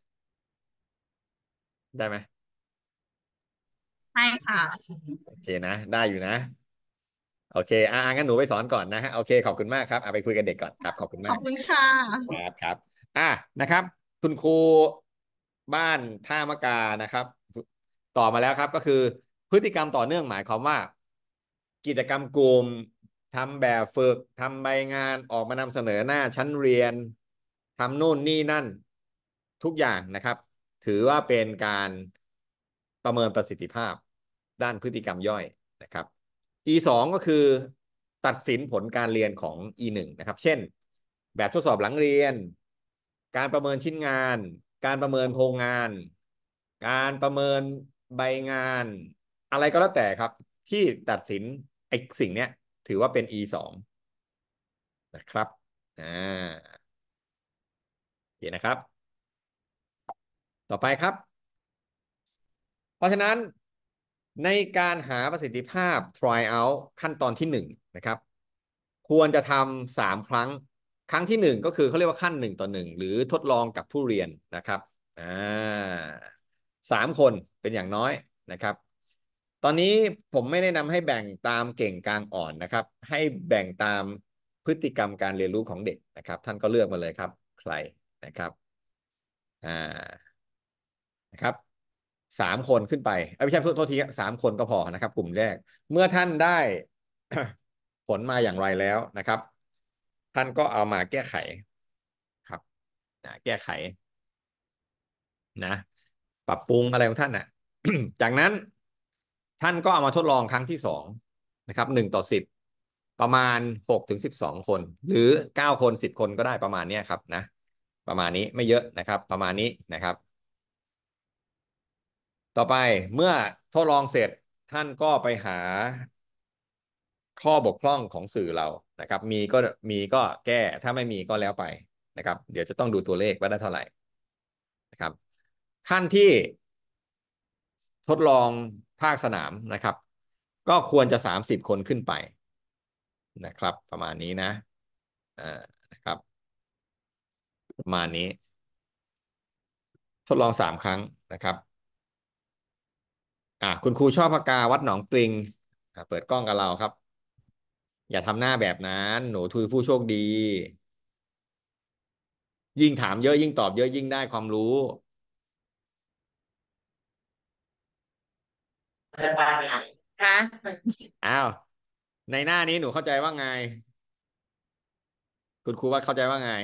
ได้ไหมใช่ค่ะโอเคนะได้อยู่นะโอเคงั้นหนูไปสอนก่อนนะฮะโอเคขอบคุณมากครับไปคุยกับเด็กก่อนครับขอบคุณขอมากบคุณค่ะครับนะครับคุณครูบ้านท่ามะกานะครับต่อมาแล้วครับก็คือพฤติกรรมต่อเนื่องหมายความว่ากิจกรรมกลุ่มทำแบบฝึกทำใบงานออกมานำเสนอหน้าชั้นเรียนทำนู่นนี่นั่นทุกอย่างนะครับถือว่าเป็นการประเมินประสิทธิภาพด้านพฤติกรรมย่อยนะครับ E2 ก็คือตัดสินผลการเรียนของ E1 นะครับเช่นแบบทดสอบหลังเรียนการประเมินชิ้นงานการประเมินโครงงานการประเมินใบงานอะไรก็แล้วแต่ครับที่ตัดสินไอ้สิ่งเนี้ยถือว่าเป็น E2 นะครับอ่าโอเคนะครับต่อไปครับ เพราะฉะนั้นในการหาประสิทธิภาพ try out ขั้นตอนที่1นะครับควรจะทำ3 ครั้งครั้งที่หนึ่งก็คือเขาเรียกว่าขั้น1:1หรือทดลองกับผู้เรียนนะครับอ่า3 คนเป็นอย่างน้อยนะครับตอนนี้ผมไม่แนะนำให้แบ่งตามเก่งกลางอ่อนนะครับให้แบ่งตามพฤติกรรมการเรียนรู้ของเด็กนะครับท่านก็เลือกมาเลยครับใครนะครับอ่านะครับ3 คนขึ้นไปไม่ใช่โทษที3 คนก็พอนะครับกลุ่มแรกเมื่อท่านได้ ผลมาอย่างไรแล้วนะครับท่านก็เอามาแก้ไขครับแก้ไขนะปรับปรุงอะไรของท่านน่ะ จากนั้นท่านก็เอามาทดลองครั้งที่2นะครับ1:10ประมาณ6 ถึง 12 คนหรือ9 คน10 คนก็ได้ประมาณนี้ครับนะประมาณนี้ไม่เยอะนะครับประมาณนี้นะครับต่อไปเมื่อทดลองเสร็จท่านก็ไปหาข้อบกพร่องของสื่อเรานะครับมีก็แก้ถ้าไม่มีก็แล้วไปนะครับเดี๋ยวจะต้องดูตัวเลขว่าได้เท่าไหร่นะครับขั้นที่ทดลองภาคสนามนะครับก็ควรจะ30 คนขึ้นไปนะครับประมาณนี้นะอ่านะครับประมาณนี้ทดลอง3 ครั้งนะครับคุณครูชอบปากกาวัดหนองปลิงเปิดกล้องกับเราครับอย่าทำหน้าแบบนั้นหนูทุยผู้โชคดียิ่งถามเยอะยิ่งตอบเยอะยิ่งได้ความรู้คะอ้าวในหน้านี้หนูเข้าใจว่าไงคุณครูว่าเข้าใจว่าไง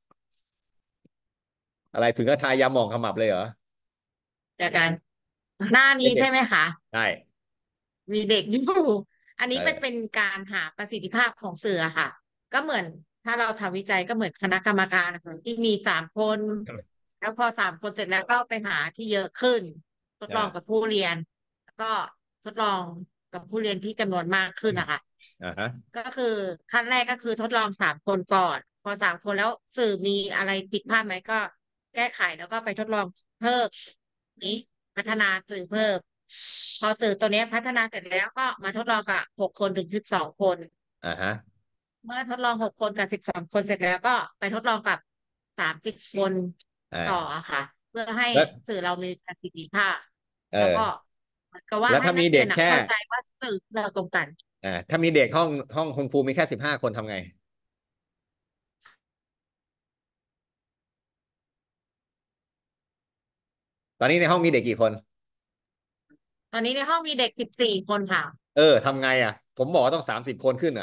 อะไรถึงก็ทายาหมองขมับเลยเหรอเดี๋ยวกันหน้านี้ไม่เด็กใช่ไหมคะใช่มีเด็กอยู่อันนี้มันเป็เออนการหาประสิทธิภาพของเสือค่ะก็เหมือนถ้าเราทำวิจัยก็เหมือนคณะกรรมการนะคะที่มี3 คนแล้วพอ3 คนเสร็จแล้วก็ไปหาที่เยอะขึ้นทดลองกับผู้เรียนแล้วก็ทดลองกับผู้เรียนที่จำนวนมากขึ้นนะคะฮะก็คือขั้นแรกก็คือทดลอง3 คนก่อนพอ3 คนแล้วสื่อมีอะไรผิดพลาดไหมก็แก้ไขแล้วก็ไปทดลองเพิ่มนี้พัฒนาสื่อเพิ่ม พอสื่อตัวเนี้ยพัฒนาเสร็จแล้วก็มาทดลองกับ6 คนถึง 12 คนฮะเมื่อทดลอง6 คนกับ12 คนเสร็จแล้วก็ไปทดลองกับ30 คนต่ออ่าค่ะเพื่อให้แล้วสื่อเรามีประสิทธิภาพแล้วก็เออเหมือนกับว่าแล้วถ้าให้นักเรีมีเด็กแค่ยนเข้าใจว่าสื่อเราตรงกันถ้ามีเด็กห้องคุณครูมีแค่15 คนทำไงตอนนี้ในห้องมีเด็กกี่คนตอนนี้ในห้องมีเด็ก14 คนค่ะทำไงผมบอกว่าต้อง30 คนขึ้น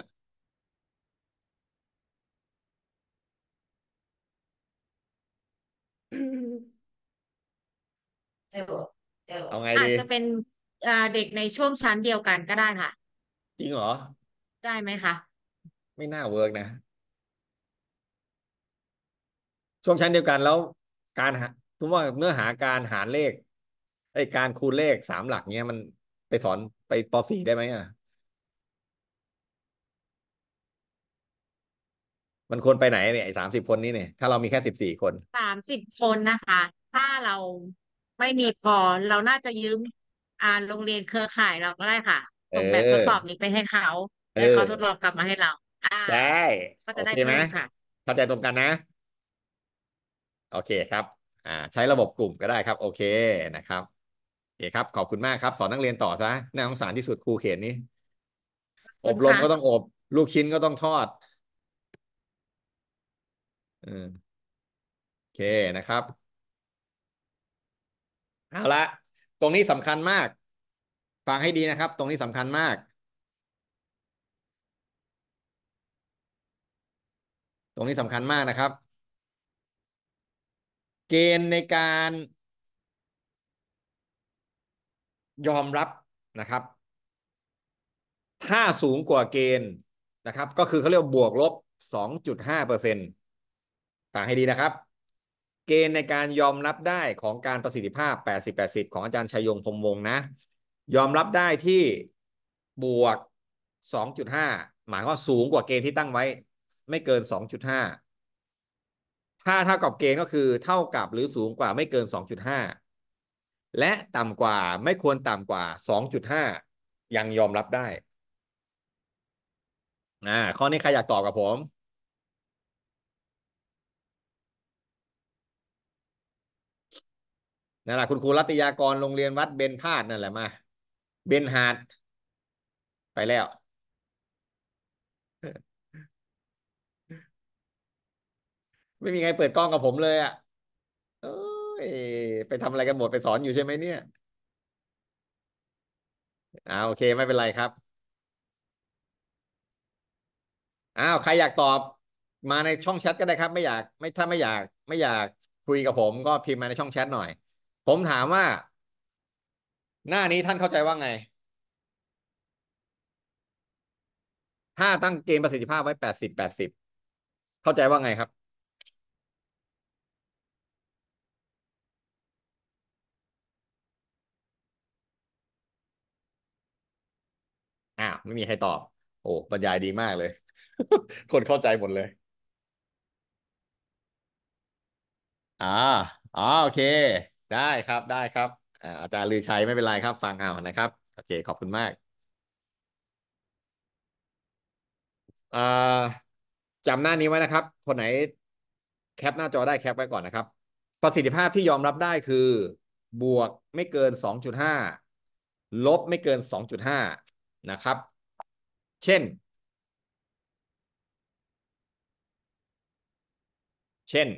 เดี๋ยวเดี๋ยวเอาไงดีอาจจะเป็นเด็กในช่วงชั้นเดียวกันก็ได้ค่ะจริงเหรอได้ไหมคะไม่น่าเวิร์กนะช่วงชั้นเดียวกันแล้วการหาผมว่าเนื้อหาการหารเลขการคูณเลข3 หลักเนี้ยมันไปสอนไปป.4ได้ไหมมันควรไปไหนเนี่ยไอ้30 คนนี้เนี่ยถ้าเรามีแค่14 คน 30 คนนะคะถ้าเราไม่มีพอเราน่าจะยืมโรงเรียนเครือข่ายเราก็ได้ค่ะเส่งแบบทดสอบออนี้ไปให้เขาเอแล้วเขาทดลอองกลับมาให้เราอ่าใช่ก็จะได้โอเคไหมเพิ่มค่ะเข้าใจตรงกันนะ โอเคครับใช้ระบบกลุ่มก็ได้ครับโอเคนะครับโอเคครับขอบคุณมากครับสอนนักเรียนต่อซะน่าสงสารที่สุดครูเขตนี้อบรมคุณค่ะก็ต้องอบลูกชิ้นก็ต้องทอดเออโอเคนะครับเอาละตรงนี้สำคัญมากฟังให้ดีนะครับตรงนี้สำคัญมากตรงนี้สำคัญมากนะครับเกณฑ์ในการยอมรับนะครับถ้าสูงกว่าเกณฑ์นะครับก็คือเขาเรียกว่าบวกลบ2.5%ฟังให้ดีนะครับ เกณฑ์ในการยอมรับได้ของการประสิทธิภาพ80/80ของอาจารย์ชัยยงพรหมวงศ์นะยอมรับได้ที่บวก2.5หมายว่าสูงกว่าเกณฑ์ที่ตั้งไว้ไม่เกิน2.5ถ้าเท่ากับเกณฑ์ก็คือเท่ากับหรือสูงกว่าไม่เกิน2.5และต่ำกว่าไม่ควรต่ำกว่า2.5ยังยอมรับได้ข้อนี้ใครอยากตอบกับผมนั่นแหละคุณครูรัตยากรโรงเรียนวัดเบญพาสนั่นแหละมาเบญฮาดไปแล้วไม่มีใครเปิดกล้องกับผมเลยอ่ะเอ้ยไปทำอะไรกันหมดไปสอนอยู่ใช่ไหมเนี่ยโอเคไม่เป็นไรครับใครอยากตอบมาในช่องแชทก็ได้ครับไม่อยากไม่ถ้าไม่อยากคุยกับผมก็พิมพ์มาในช่องแชทหน่อยผมถามว่าหน้านี้ท่านเข้าใจว่าไงถ้าตั้งเกณฑ์ประสิทธิภาพไว้80/80เข้าใจว่าไงครับไม่มีใครตอบโอ้บรรยายดีมากเลยคนเข้าใจหมดเลย อ่าโอเคได้ครับได้ครับอาจารย์ลือชัยไม่เป็นไรครับฟังเอานะครับโอเคขอบคุณมากอ่าจำหน้านี้ไว้นะครับคนไหนแคปหน้าจอได้แคปไว้ก่อนนะครับประสิทธิภาพที่ยอมรับได้คือบวกไม่เกิน2.5ลบไม่เกิน2.5นะครับเช่นเช่น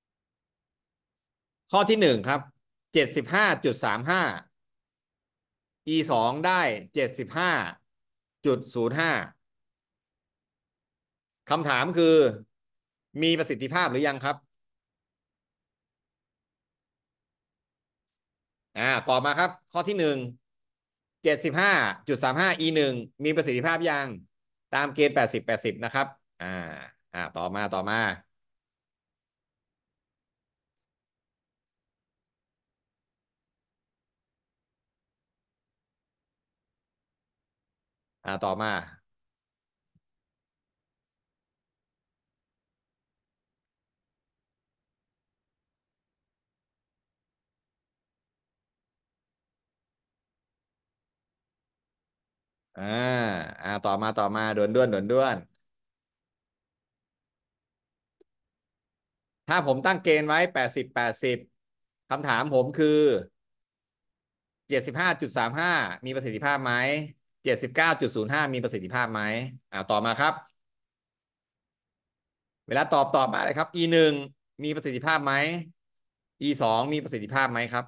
ข้อที่หนึ่งครับ75.35 e สองได้75.05คำถามคือมีประสิทธิภาพหรือยังครับตอบมาครับข้อที่หนึ่ง75.35 e หนึ่งมีประสิทธิภาพยังตามเกณฑ์80/80นะครับอ่าต่อมาต่อมาอ่าต่อมาด่วนถ้าผมตั้งเกณฑ์ไว้80/80คำถามผมคือ75.35มีประสิทธิภาพไหม79.05มีประสิทธิภาพไหมต่อมาครับ เวลาตอบมาเลยครับ e หนึ่งมีประสิทธิภาพไหม e สองมีประสิทธิภาพไหมครับ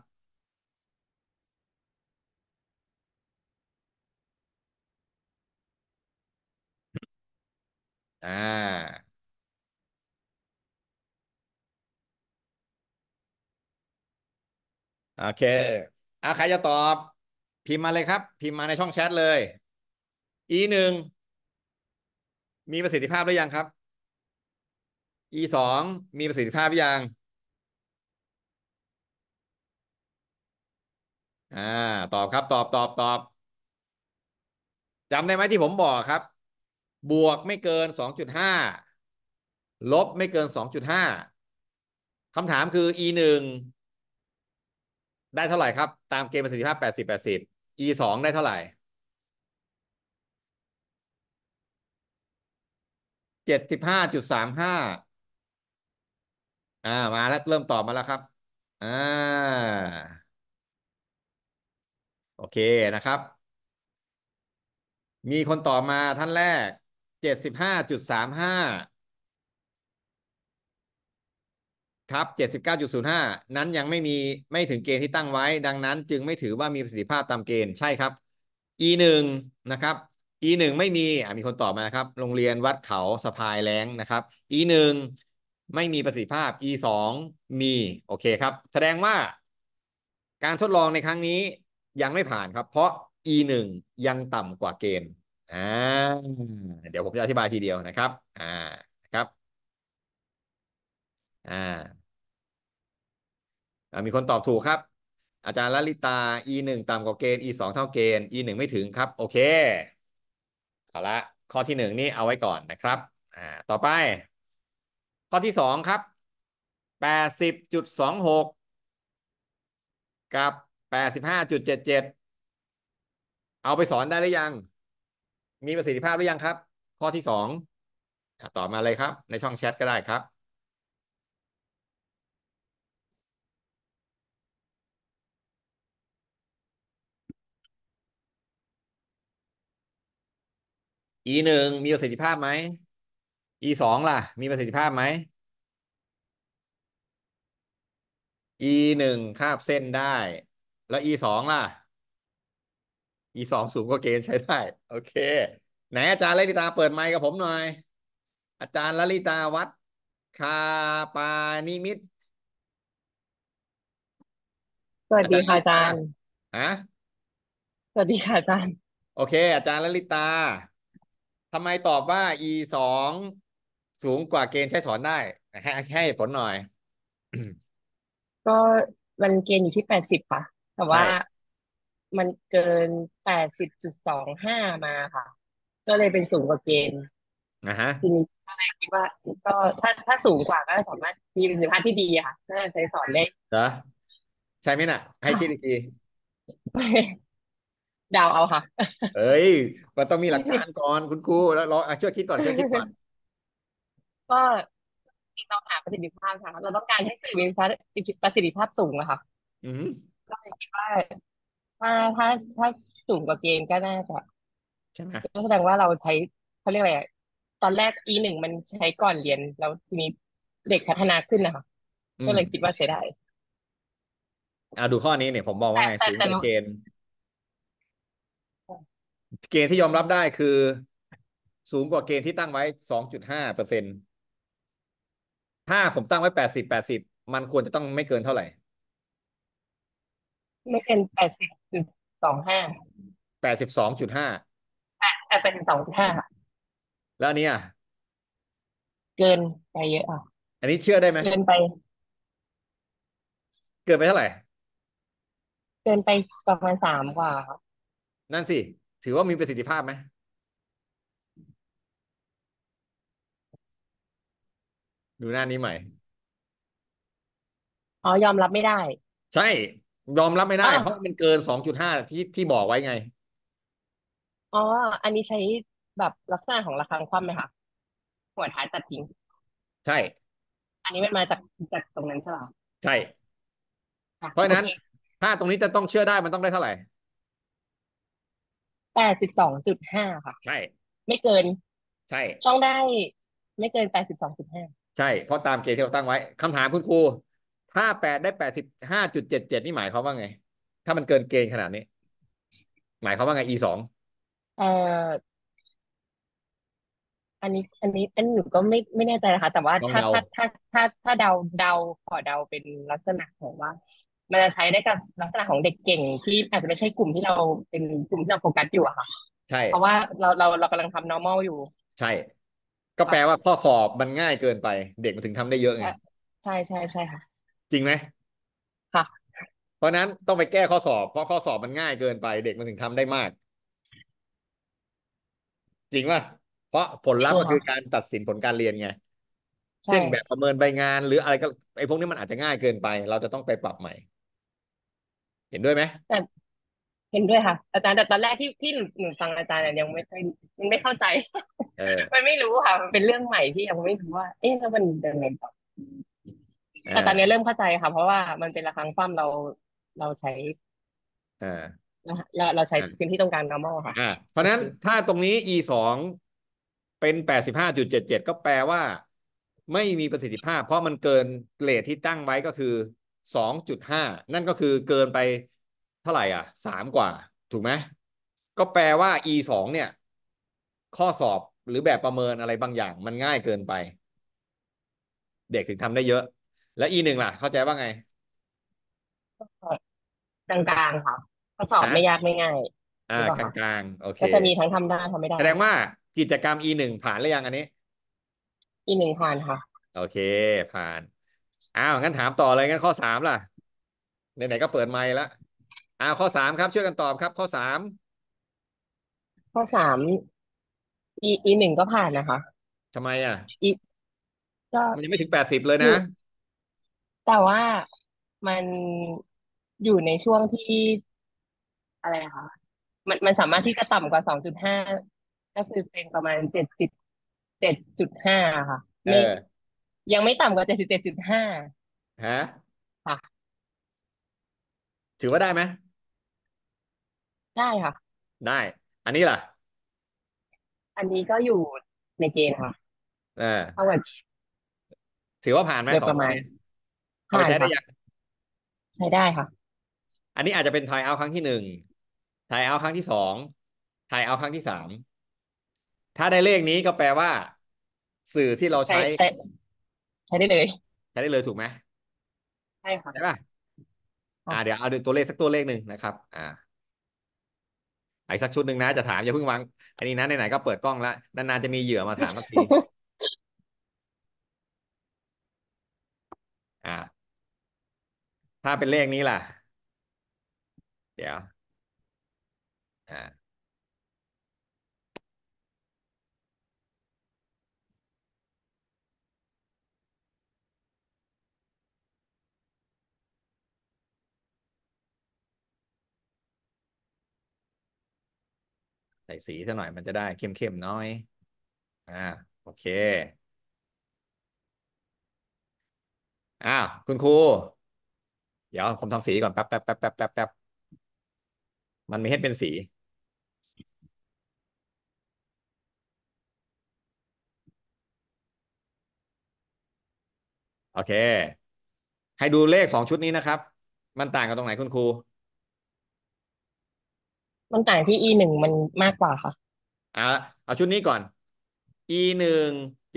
อ่าโอเคใครจะตอบพิมพ์มาเลยครับพิมพ์มาในช่องแชทเลย e หนึ่งมีประสิทธิภาพหรือยังครับ e สองมีประสิทธิภาพหรือยังอ่าตอบครับตอบจำได้ไหมที่ผมบอกครับบวกไม่เกิน2.5ลบไม่เกิน2.5คำถามคือ e หนึ่งได้เท่าไหร่ครับตามเกณฑ์ประสิทธิภาพ80/80 e สองได้เท่าไหร่75.35มาแล้วเริ่มตอบมาแล้วครับอ่าโอเคนะครับมีคนตอบมาท่านแรก75.35ครับ79.05นั้นยังไม่ถึงเกณฑ์ที่ตั้งไว้ดังนั้นจึงไม่ถือว่ามีประสิทธิภาพตามเกณฑ์ใช่ครับ e หนึ่งนะครับ e หนึ่งไม่มีมีคนตอบมาครับโรงเรียนวัดเขาสะพายแล้งนะครับ e หนึ่งไม่มีประสิทธิภาพ e สองมีโอเคครับแสดงว่าการทดลองในครั้งนี้ยังไม่ผ่านครับเพราะ e หนึ่งยังต่ำกว่าเกณฑ์อ่าเดี๋ยวผมจะอธิบายทีเดียวนะครับนะครับอ่ามีคนตอบถูกครับอาจารย์ลลิตา e หนึ่งต่ำกว่าเกณฑ์ e สองเท่าเกณฑ์ e หนึ่งไม่ถึงครับโอเคเอาละข้อที่หนึ่งนี่เอาไว้ก่อนนะครับต่อไปข้อที่สองครับ80.26กับ85.77เอาไปสอนได้หรือยังมีประสิทธิภาพหรือยังครับข้อที่สองตอบมาเลยครับในช่องแชทก็ได้ครับ E1มีประสิทธิภาพไหม E2ล่ะมีประสิทธิภาพไหม E1คาบเส้นได้แล้ว E2ล่ะ E2สูงกว่าเกณฑ์ใช้ได้โอเคไหนอาจารย์ลลิตาเปิดไมค์กับผมหน่อยอาจารย์ลลิตาวัดคาปานิมิตรสวัสดีอาจารย์ลลิตาค่ะอาจารย์ฮะสวัสดีค่ะอาจารย์โอเคอาจารย์ลลิตาทำไมตอบว่า E2สูงกว่าเกณฑ์ใช้สอนได้ให้เหตุผลหน่อยก็มันเกณฑ์อยู่ที่80ค่ะแต่ใช่ว่ามันเกิน80.25มาค่ะก็เลยเป็นสูงกว่าเกณฑ์นะฮะทีนี้ก็เลยคิดว่าก็ถ้าสูงกว่าก็สามารถมีประสิทธิภาพที่ดีอะค่ะน่าจะใช้สอนได้เหรอใช่ไหมน่ะให้ค่ะคิดอีกทีเดาเอาค่ะเอ้ยมันต้องมีหลักการก่อนคุณครูแล้วรอช่วยคิดก่อนช่วยคิดก่อนก็จริงๆเราหาประสิทธิภาพค่ะเราต้องการให้สื่อมีประสิทธิภาพสูงอะค่ะอืมก็เลยคิดว่าถ้าถ้าถ้าสูงกว่าเกณฑ์ก็น่าจะใช่ไหมก็แสดงว่าเราใช้เขาเรียกอะไรอะตอนแรก E1มันใช้ก่อนเรียนแล้วทีนี้เด็กพัฒนาขึ้นนะคะอืมก็เลยคิดว่าใช้ได้เอาดูข้อนี้เนี่ยผมบอกว่าแต่ไงสูงแต่แต่รู้กว่าเกณฑ์เกณฑ์ที่ยอมรับได้คือสูงกว่าเกณฑ์ที่ตั้งไว้2.5%ถ้าผมตั้งไว้80มันควรจะต้องไม่เกินเท่าไหร่ไม่เกิน80.25 82.5 แต่เป็น2.5ค่ะแล้วอันเนี้ยเกินไปเยอะอ่ะอันนี้เชื่อได้ไหมเกินไปเกินไปเท่าไหร่เกินไปประมาณ3กว่าครับนั่นสิถือว่ามีประสิทธิภาพไหมดูหน้านี้ใหม่อ๋อยอมรับไม่ได้ใช่ยอมรับไม่ได้อ๋อเพราะมันเกิน2.5ที่บอกไว้ไงอ๋ออันนี้ใช้แบบลักษณะของระฆังคว่ำไหมคะหัวท้ายตัดทิ้งใช่อันนี้มันมาจากตรงนั้นใช่ไหมคะใช่ค่ะเพราะฉะนั้นโอเคถ้าตรงนี้จะต้องเชื่อได้มันต้องได้เท่าไหร่ 82.5ค่ะใช่ไม่เกินใช่ต้องได้ไม่เกิน82.5 ใช่เพราะตามเกณฑ์ที่เราตั้งไว้คำถามคุณครูถ้าได้85.77นี่หมายความว่าไงถ้ามันเกินเกณฑ์ขนาดนี้หมายความว่าไง E2 เอ่ออันนี้หนูก็ไม่แน่ใจนะคะแต่ว่าถ้าลองเดาถ้าถ้าถ้าถ้าเดาขอเดาเป็นลักษณะของว่ามันจะใช้ได้กับลักษณะของเด็กเก่งที่อาจจะไม่ใช่กลุ่มที่เราเป็นกลุ่มที่เราโฟกัสอยู่อะค่ะใช่เพราะว่าเรากำลังทำ normal อยู่ใช่ก็แปลว่าค่ะข้อสอบมันง่ายเกินไปเด็กมันถึงทำได้เยอะไงใช่ค่ะจริงไหมค่ะเพราะนั้นต้องไปแก้ข้อสอบเพราะข้อสอบมันง่ายเกินไปเด็กมันถึงทำได้มากจริงป่ะเพราะผลลัพธ์มันคือจริงค่ะการตัดสินผลการเรียนไงใช่เช่นแบบประเมินใบงานหรืออะไรก็ไอ้พวกนี้มันอาจจะง่ายเกินไปเราจะต้องไปปรับใหม่เห็นด้วยไหมแต่เห็นด้วยค่ะอาจารย์แต่ตอนแรกที่หนูฟังอาจารย์เนี่ยยังไม่ค่อยมันไม่เข้าใจเออมันไม่รู้ค่ะมันเป็นเรื่องใหม่ที่ยังไม่รู้ว่าเอ๊ะแล้วมันยังไงต่อ แต่ตอนนี้อ่าเริ่มเข้าใจค่ะเพราะว่ามันเป็นระฆังคว่ำเราใช้อ่าเราใช้อ่าพื้นที่ตรงกลาง normal ค่ะเพราะฉะนั้นโอเคถ้าตรงนี้ E2เป็น85.77ก็แปลว่าไม่มีประสิทธิภาพเพราะมันเกินเรทที่ตั้งไว้ก็คือ2.5นั่นก็คือเกินไปเท่าไหร่อ่ะ3 กว่าถูกไหมก็แปลว่า E2เนี่ยข้อสอบหรือแบบประเมินอะไรบางอย่างมันง่ายเกินไปเด็กถึงทำได้เยอะแล้ว E1ล่ะเข้าใจว่าไงกลางๆค่ะข้อสอบฮะไม่ยากไม่ง่ายหรือเปล่ากคะลางๆโอเคก็จะมีทั้งทำได้ทำไม่ได้แสดงว่ากิจกรรม E1ผ่านหรือยังอันนี้อีกหนึ่งผ่านค่ะโอเคผ่านงั้นถามต่อเลยงั้นข้อสามล่ะไหนๆก็เปิดไมค์แล้วข้อสามครับช่วยกันตอบครับข้อสามข้อสามอีหนึ่งก็ผ่านนะคะทำไมอ่ะอีก็มันยังไม่ถึง80เลยนะอยู่แต่ว่ามันอยู่ในช่วงที่อะไรอะคะมันสามารถที่จะต่ำกว่า2.5ก็คือเป็นประมาณ77.5ค่ะไม่เออยังไม่ต่ำกว่า77.5 ฮะค่ะถือว่าได้ไหมได้ค่ะได้อันนี้ล่ะอันนี้ก็อยู่ในเกณฑ์ค่ะเออเท่ากับถือว่าผ่านไหมโดยประมาณสองข้อนี้เอาไปผ่านค่ะใช้ได้ยังใช้ได้ค่ะอันนี้อาจจะเป็นทายเอาครั้งที่หนึ่งทายเอาครั้งที่สองทายเอาครั้งที่สามถ้าได้เลขนี้ก็แปลว่าสื่อที่เราใช้ใช้ใช้ได้เลยใช้ได้เลยถูกไหมใช่ค่ะใช่ป่ะเดี๋ยวค่ะเอาดูตัวเลขสักตัวเลขหนึ่งนะครับอีกสักชุดหนึ่งนะจะถามอย่าเพิ่งวางอันนี้นะไหนๆก็เปิดกล้องแล้วนานๆจะมีเหยื่อมาถามสักทีอ่าถ้าเป็นเลขนี้ล่ะเดี๋ยวอ่าใส่สีซะหน่อยมันจะได้เข้มๆน้อยอ่าโอเคคุณครูเดี๋ยวผมทำสีก่อนแป๊บมันไม่เห็นเป็นสีโอเคให้ดูเลขสองชุดนี้นะครับมันต่างกันตรงไหนคุณครูมันต่างที่ E1มันมากกว่าค่ะอ่าเอาชุดนี้ก่อน E1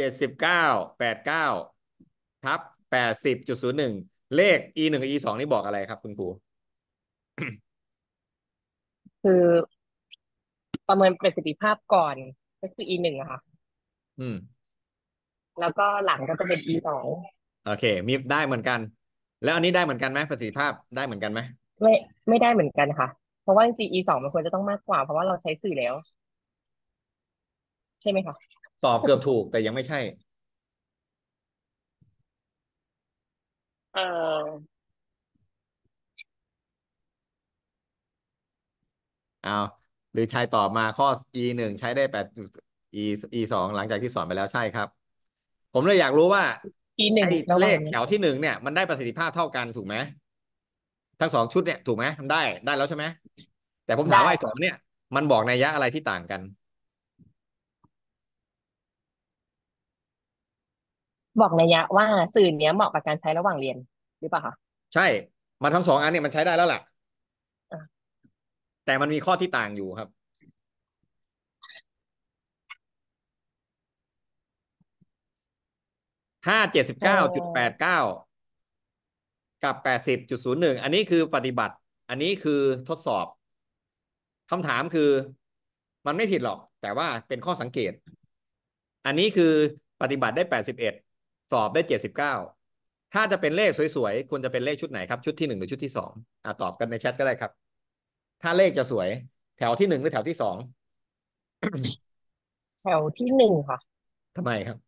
7989/80.01เลข E1 กับ E2 นี่บอกอะไรครับคุณครูคือประเมินประสิทธิภาพก่อนก็คือ E1อะค่ะอืมแล้วก็หลังก็จะเป็น E2 โอเคมีได้เหมือนกันแล้วอันนี้ได้เหมือนกันไหมประสิทธิภาพได้เหมือนกันไหมไม่ไม่ได้เหมือนกันค่ะเพราะว่าจริงๆ E2มันควรจะต้องมากกว่าเพราะว่าเราใช้สื่อแล้วใช่ไหมคะตอบเกือบถูกแต่ยังไม่ใช่เอ่อเอาหรือชายตอบมาข้อ E1 ใช้ได้E E2หลังจากที่สอนไปแล้วใช่ครับผมเลยอยากรู้ว่า E1 ไอ้ระหว่างเลขแถวที่หนึ่งเนี่ยมันได้ประสิทธิภาพเท่ากันถูกไหมทั้งสองชุดเนี่ยถูกไหมมันได้แล้วใช่ไหมแต่ผมถามได้ว่าไอ้สค่ะองเนี่ยมันบอกนัยยะอะไรที่ต่างกันบอกนัยยะว่าสื่อเนี้ยเหมาะกับการใช้ระหว่างเรียนหรือเปล่าคะใช่มันทั้งสองอันเนี่ยมันใช้ได้แล้วล่ะอ่ะแต่มันมีข้อที่ต่างอยู่ครับ579.89กับ80.01อันนี้คือปฏิบัติอันนี้คือทดสอบคำถามคือมันไม่ผิดหรอกแต่ว่าเป็นข้อสังเกตอันนี้คือปฏิบัติได้81สอบได้79ถ้าจะเป็นเลขสวยๆควรจะเป็นเลขชุดไหนครับชุดที่หนึ่งหรือชุดที่สองตอบกันในแชทก็ได้ครับถ้าเลขจะสวยแถวที่หนึ่งหรือแถวที่สองแถวที่หนึ่งค่ะทำไมครับ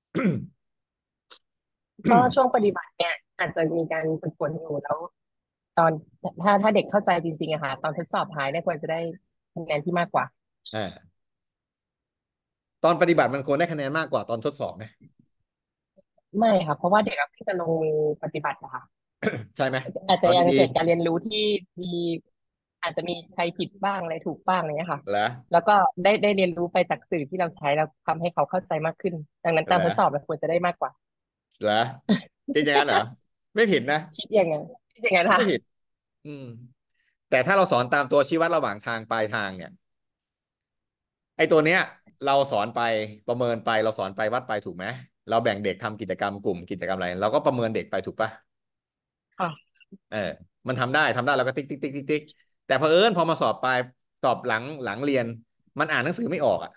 ก็ช่วงปฏิบัติเนี่ยอาจจะมีการฝึกฝนอยู่แล้วตอนถ้าเด็กเข้าใจจริงๆอะค่ะตอนทดสอบท้ายเนี่ยควรจะได้คะแนนที่มากกว่าอ่าตอนปฏิบัติมันควรได้คะแนนมากกว่าตอนทดสอบไหมไม่ค่ะเพราะว่าเด็กอะเพิ่งจะลงมือปฏิบัติอะค่ะใช่ไหมอาจจะเอาดียังเกิดการเรียนรู้ที่มีอาจจะมีใครผิดบ้างอะไรถูกบ้างอะไรเงี้ยค่ะๆเหรอแล้วก็ได้เรียนรู้ไปจากสื่อที่เราใช้แล้วทำให้เขาเข้าใจมากขึ้นดังนั้นตอนเหรอทดสอบเราควรจะได้มากกว่าเหรอคิดอย่างนั้นเหรอไม่ผิดนะคิดอย่างนั้นคิดอย่างนั้นค่ะไม่ผิดอืมแต่ถ้าเราสอนตามตัวชี้วัดระหว่างทางปลายทางเนี่ยไอ้ตัวเนี้ยเราสอนไปประเมินไปเราสอนไปวัดไปถูกไหมเราแบ่งเด็กทำกิจกรรมกลุ่มกิจกรรมอะไรเราก็ประเมินเด็กไปถูกปะค่ะเออมันทำได้เราก็ติ๊กติ๊กติ๊กติ๊กติ๊กแต่เผอิญพอมาสอบปลายสอบหลังเรียนมันอ่านหนังสือไม่ออกอ่ะ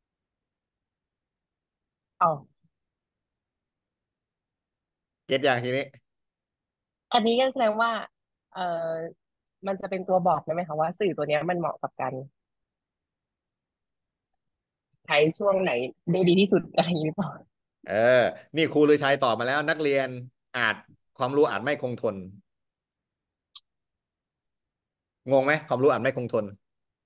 อ๋อเก็ตอย่างทีนี้อันนี้ก็แสดงว่าเอ่อมันจะเป็นตัวบอกได้ไหมคะว่าสื่อตัวเนี้ยมันเหมาะกับการ ใช้ช่วงไหนได้ดีที่สุดอะไรอย่างนี้หรือเปล่าเออนี่ครูลือชัยตอบมาแล้วนักเรียนอาจความรู้อาจไม่คงทนงงไหมความรู้อาจไม่คงทน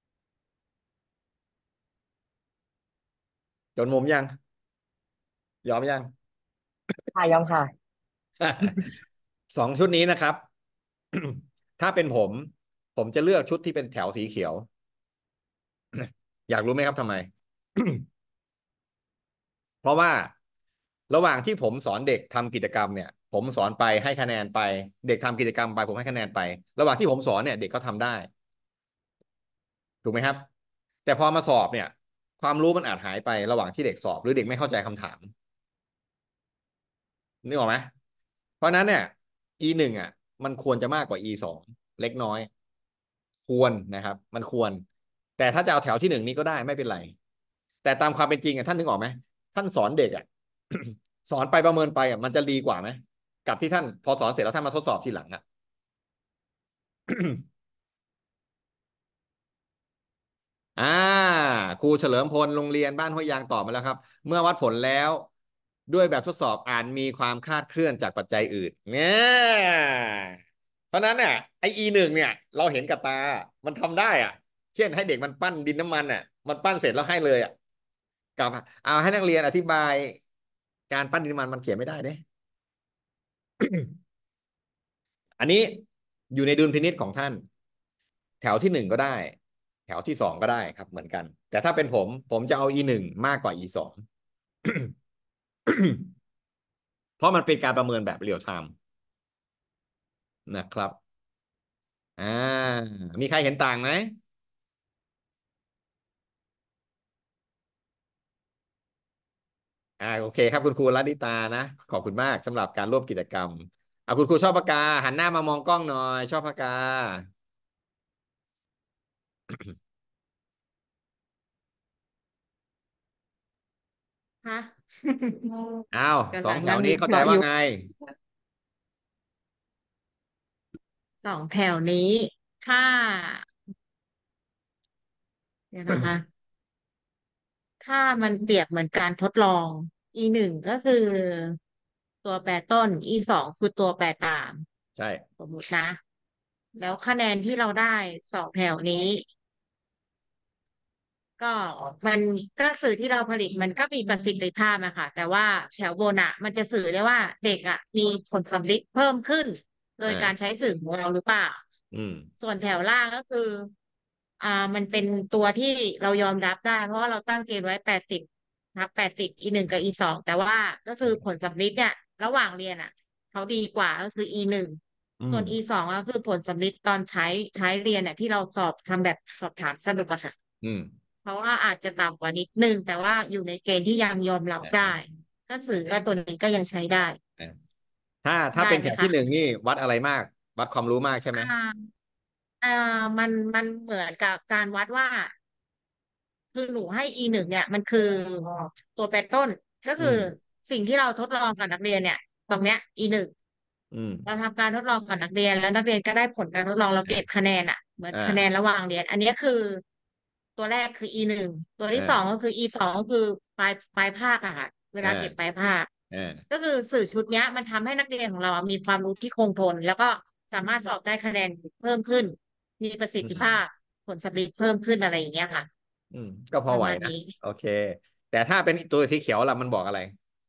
จนมุมยังยอมยังค่ะยอมค่ะสองชุดนี้นะครับถ้าเป็นผมจะเลือกชุดที่เป็นแถวสีเขียวอยากรู้ไหมครับทำไมราะว่าระหว่างที่ผมสอนเด็กทำกิจกรรมเนี่ยผมสอนไปให้คะแนนไปเด็กทำกิจกรรมไปผมให้คะแนนไป ระหว่างที่ผมสอนเนี่ยเด็กเขาทำได้ถูกไหมครับแต่พอมาสอบเนี่ยความรู้มันอาจหายไประหว่างที่เด็กสอบหรือเด็กไม่เข้าใจคำถามนึกออกไหมเพราะนั้นเนี่ย E1 อ่ะมันควรจะมากกว่า E2เล็กน้อยควรนะครับมันควรแต่ถ้าจะเอาแถวที่1นี้ก็ได้ไม่เป็นไรแต่ตามความเป็นจริงอ่ะท่านนึกออกไหมท่านสอนเด็กอ่ะ สอนไปประเมินไปอ่ะมันจะดีกว่าไหมกับที่ท่านพอสอนเสร็จแล้วท่านมาทดสอบทีหลังอ่ะ อ่าครูเฉลิมพลโรงเรียนบ้านห้วยยางตอบมาแล้วครับเมื่อวัดผลแล้วด้วยแบบทดสอบอาจมีความคลาดเคลื่อนจากปัจจัยอื่นเนี่ยเพราะนั้นเนี่ยไอE1เนี่ยเราเห็นกับตามันทำได้อ่ะเช่นให้เด็กมันปั้นดินน้ำมันอ่ะมันปั้นเสร็จแล้วให้เลยอ่ะกับเอาให้นักเรียนอธิบายการปั้นดินน้ำมันมันเขียนไม่ได้เด้ อันนี้อยู่ในดุลพินิจของท่านแถวที่1ก็ได้แถวที่2ก็ได้ครับเหมือนกันแต่ถ้าเป็นผมจะเอาE1มากกว่าE2 เพราะมันเป็นการประเมินแบบเรียลไทม์นะครับอ่ามีใครเห็นต่างไหมโอเคครับคุณครูรัตนิตานะขอบคุณมากสำหรับการร่วมกิจกรรมคุณครูชอบปากกาหันหน้ามามองกล้องหน่อยชอบปากกาฮะอ้าวสกำลังนั่งองแถวนี้วิเคราะห์อยู่เข้าใจว่าไงสองแถวนี้ถ้าเดี๋ยวนะคะถ้ามันเปรียบเหมือนการทดลอง E1ก็คือตัวแปรต้น E2คือตัวแปรตามใช่สมมุตินะแล้วคะแนนที่เราได้สองแถวนี้ ก็มันก็สื่อที่เราผลิตมันก็มีประสิทธิภาพอะค่ะแต่ว่าแถวบนอะมันจะสื่อได้ว่าเด็กอะมีผลสำลิดเพิ่มขึ้นโดยการใช้สื่อของเราหรือเปล่าอืมส่วนแถวล่างก็คือมันเป็นตัวที่เรายอมรับได้เพราะว่าเราตั้งเกณฑ์ไว้80/80E1กับE2แต่ว่าก็คือผลสำลิดเนี่ยระหว่างเรียนอะเขาดีกว่าก็คือE1ส่วนอืม E2ก็คือผลสำลิดตอนท้ายเรียนเนี่ยที่เราสอบทำแบบสอบถามสรุปอะค่ะอืมเพราะว่าอาจจะต่ำกว่านิดนึงแต่ว่าอยู่ในเกณฑ์ที่ยังยอมรับได้อ่าก็สื่อว่าตัวนี้ก็ยังใช้ได้อ่าถ้าได้เป็นแถไหมคะวที่หนึ่งนี่วัดอะไรมากวัดความรู้มากใช่ไหมอ่าอ่ามันเหมือนกับการวัดว่าคือหนูให้ E1เนี่ยมันคือตัวแปรต้นก็คืออืมสิ่งที่เราทดลองกับนักเรียนเนี่ยตรงเนี้ย E1 อืมเราทำการทดลองกับนักเรียนแล้วนักเรียนก็ได้ผลการทดลองเราเก็บคะแนนอ่ะเหมือนคะแนนอ่าระหว่างเรียนอันนี้คือตัวแรกคือ E1ตัวที่สองก็อ่าคือ E2ก็คือปลายภาคอะค่ะเวลาเก็บปลาอ่ายภาคอ่าก็คือสื่อชุดเนี้ยมันทำให้นักเรียนของเราอะมีความรู้ที่คงทนแล้วก็สามารถสอบได้คะแนนเพิ่มขึ้นมีประสิทอืธิภาพมผลสำเร็จเพิ่มขึ้นอะไรอย่างเงี้ยค่ะก็พอไหวนะประมาณนี้โอเคแต่ถ้าเป็นตัวสีเขียวล่ะมันบอกอะไร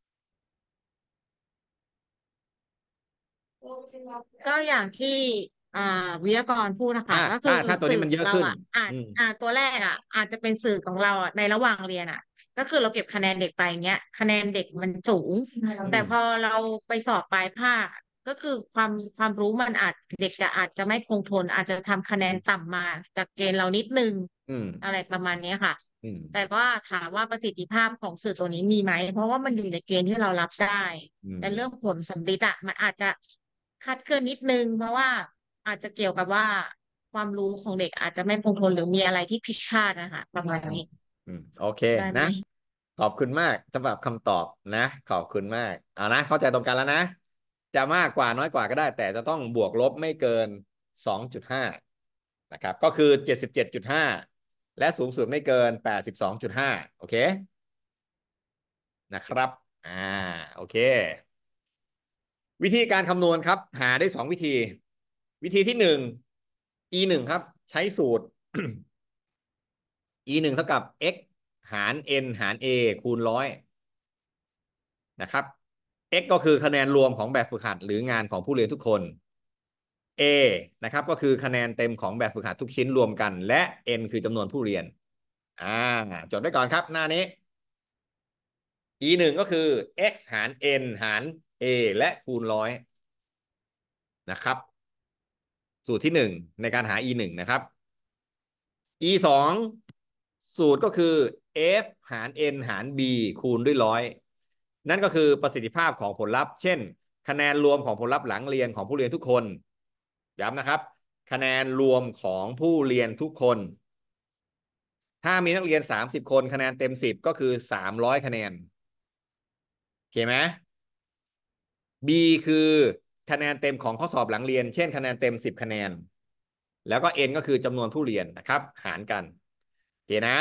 ก็อย่างที่อ่าวิทยากรพูดนะคะก็คือถ้าตัวสื่อนี้มันเยอะขึ้นเราอืมตัวแรกอาจจะเป็นสื่อของเราในระหว่างเรียนก็คือเราเก็บคะแนนเด็กไปเงี้ยคะแนนเด็กมันสูงอืมแต่พอเราไปสอบปลายภาคก็คือความรู้มันเด็กจะอาจจะไม่คงทนอาจจะทำคะแนนต่ำมาจากเกณฑ์เรานิดนึงอืมอะไรประมาณเนี้ยค่ะอืมแต่ก็ถามว่าประสิทธิภาพของสื่อตัวนี้มีไหมเพราะว่ามันอยู่ในเกณฑ์ที่เรารับได้อืมแต่เรื่องผลสำลิดมันอาจจะคลาดเคลื่อนนิดนึงเพราะว่าอาจจะเกี่ยวกับว่าความรู้ของเด็กอาจจะไม่คงทนหรือมีอะไรที่ผิดพลาดนะคะประมาณนี้โอเคได้ไหมนะขอบคุณมากสำหรับคำตอบนะขอบคุณมากเอานะเข้าใจตรงกันแล้วนะจะมากกว่าน้อยกว่าก็ได้แต่จะต้องบวกลบไม่เกิน2.5นะครับก็คือ77.5และสูงสุดไม่เกิน82.5โอเคนะครับอ่าโอเควิธีการคำนวณครับหาได้2วิธีวิธีที่1 E1ครับใช้สูตร E1 เท่ากับ x หาร n หาร a คูณ100นะครับ x ก็คือคะแนนรวมของแบบฝึกหัดหรืองานของผู้เรียนทุกคน a นะครับก็คือคะแนนเต็มของแบบฝึกหัดทุกชิ้นรวมกันและ n คือจำนวนผู้เรียนอ่าจดไว้ก่อนครับหน้านี้ e 1ก็คือ x หาร n หาร a และคูณร้อยนะครับสูตรที่1ในการหา e 1นะครับ e 2สูตรก็คือ f หาร n หาร b คูณด้วยร้อยนั่นก็คือประสิทธิภาพของผลลัพธ์เช่นคะแนนรวมของผลลัพธ์หลังเรียนของผู้เรียนทุกคนย้ำนะครับคะแนนรวมของผู้เรียนทุกคนถ้ามีนักเรียน30คนคะแนนเต็ม10ก็คือ300คะแนนโอเคไหม B คือคะแนนเต็มของข้อสอบหลังเรียนเช่นคะแนนเต็ม10คะแนนแล้วก็ n ก็คือจำนวนผู้เรียนนะครับหารกันโอเคนะ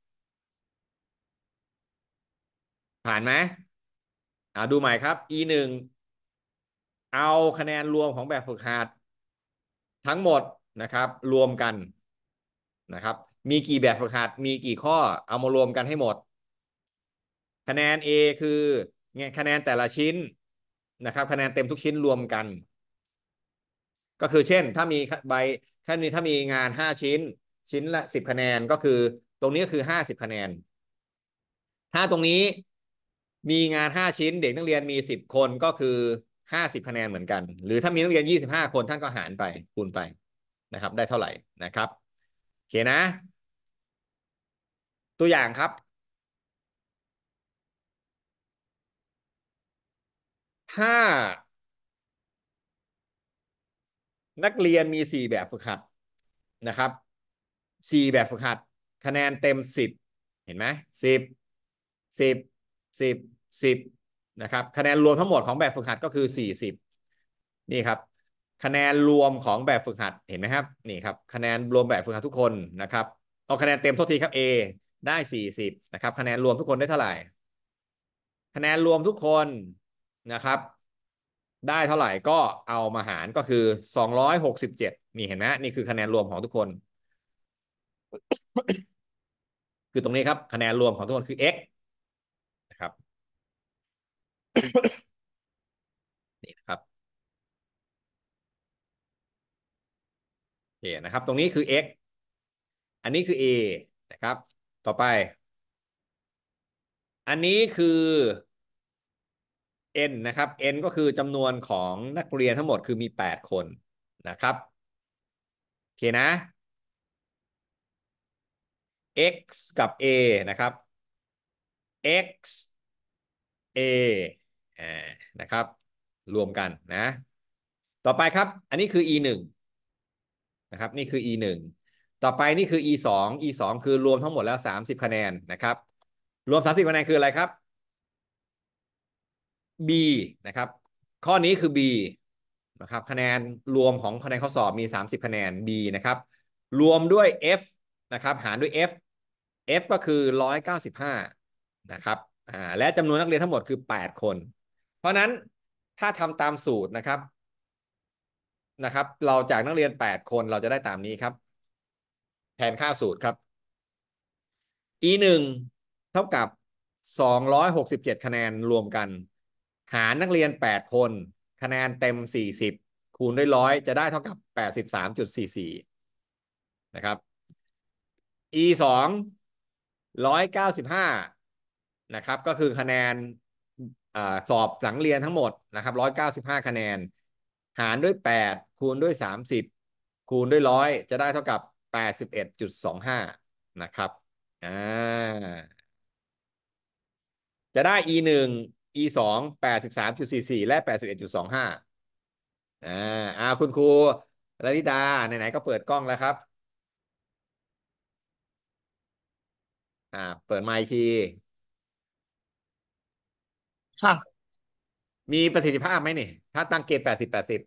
ผ่านไหมดูใหม่ครับ e 1เอาคะแนนรวมของแบบฝึกหัดทั้งหมดนะครับรวมกันนะครับมีกี่แบบฝึกหัดมีกี่ข้อเอามารวมกันให้หมดคะแนน A คือคะแนนแต่ละชิ้นนะครับคะแนนเต็มทุกชิ้นรวมกันก็คือเช่นถ้ามีใบถ้ามีงาน5 ชิ้นชิ้นละ10คะแนนก็คือตรงนี้ก็คือ50คะแนนถ้าตรงนี้มีงาน5 ชิ้นเด็กนักเรียนมี10คนก็คือ50คะแนนเหมือนกันหรือถ้ามีนักเรียน25คนท่านก็หารไปคูณไปนะครับได้เท่าไหร่นะครับโอเคนะตัวอย่างครับถ้านักเรียนมี4แบบฝึกหัดนะครับ4แบบฝึกหัดคะแนนเต็ม10เห็นไหม10 10 10 10นะครับคะแนนรวมทั้งหมดของแบบฝึกหัดก็คือ40นี่ครับคะแนนรวมของแบบฝึกหัดเห็นไหมครับนี่ครับคะแนนรวมแบบฝึกหัดทุกคนนะครับเอาคะแนนเต็มโทษทีครับ A ได้40นะครับคะแนนรวมทุกคนได้เท่าไหร่คะแนนรวมทุกคนนะครับได้เท่าไหร่ก็เอามาหารก็คือ267นี่เห็นไหมนี่คือคะแนนรวมของทุกคนคือตรงนี้ครับคะแนนรวมของทุกคนคือ x นะครับนี่นะครับโอเคนะครับตรงนี้คือ x อันนี้คือ a นะครับต่อไปอันนี้คือ n นะครับ n ก็คือจำนวนของนักเรียนทั้งหมดคือมี8คนนะครับโอเคนะ x กับ a นะครับ x a อ่านะครับรวมกันนะต่อไปครับอันนี้คือ e 1นะครับนี่คือ e 1ต่อไปนี่คือ e 2 e 2คือรวมทั้งหมดแล้ว30คะแนนนะครับรวม30คะแนนคืออะไรครับ B นะครับข้อนี้คือ B นะครับคะแนนรวมของคะแนนข้อสอบมี30คะแนน B นะครับรวมด้วย F นะครับหารด้วย F F ก็คือ195นะครับและจำนวนนักเรียนทั้งหมดคือ8คนเพราะนั้นถ้าทำตามสูตรนะครับเราจากนักเรียน8คนเราจะได้ตามนี้ครับแทนค่าสูตรครับ e 1เท่ากับ267คะแนนรวมกันหารนักเรียน8คนคะแนนเต็ม40คูณด้วย100จะได้เท่ากับ83.44นะครับ e 2 195นะครับก็คือคะแนนสอบหลังเรียนทั้งหมดนะครับ195คะแนนหารด้วย8คูณด้วย30คูณด้วย100จะได้เท่ากับ81.25นะครับอ่าจะได้ e 1 e 2 83.44และ81.25อ่าคุณครูลลิดาไหนๆก็เปิดกล้องแล้วครับเปิดไมค์ทีค่ะมีประสิทธิภาพไหมนี่ถ้าตั้งเกณฑ์80-80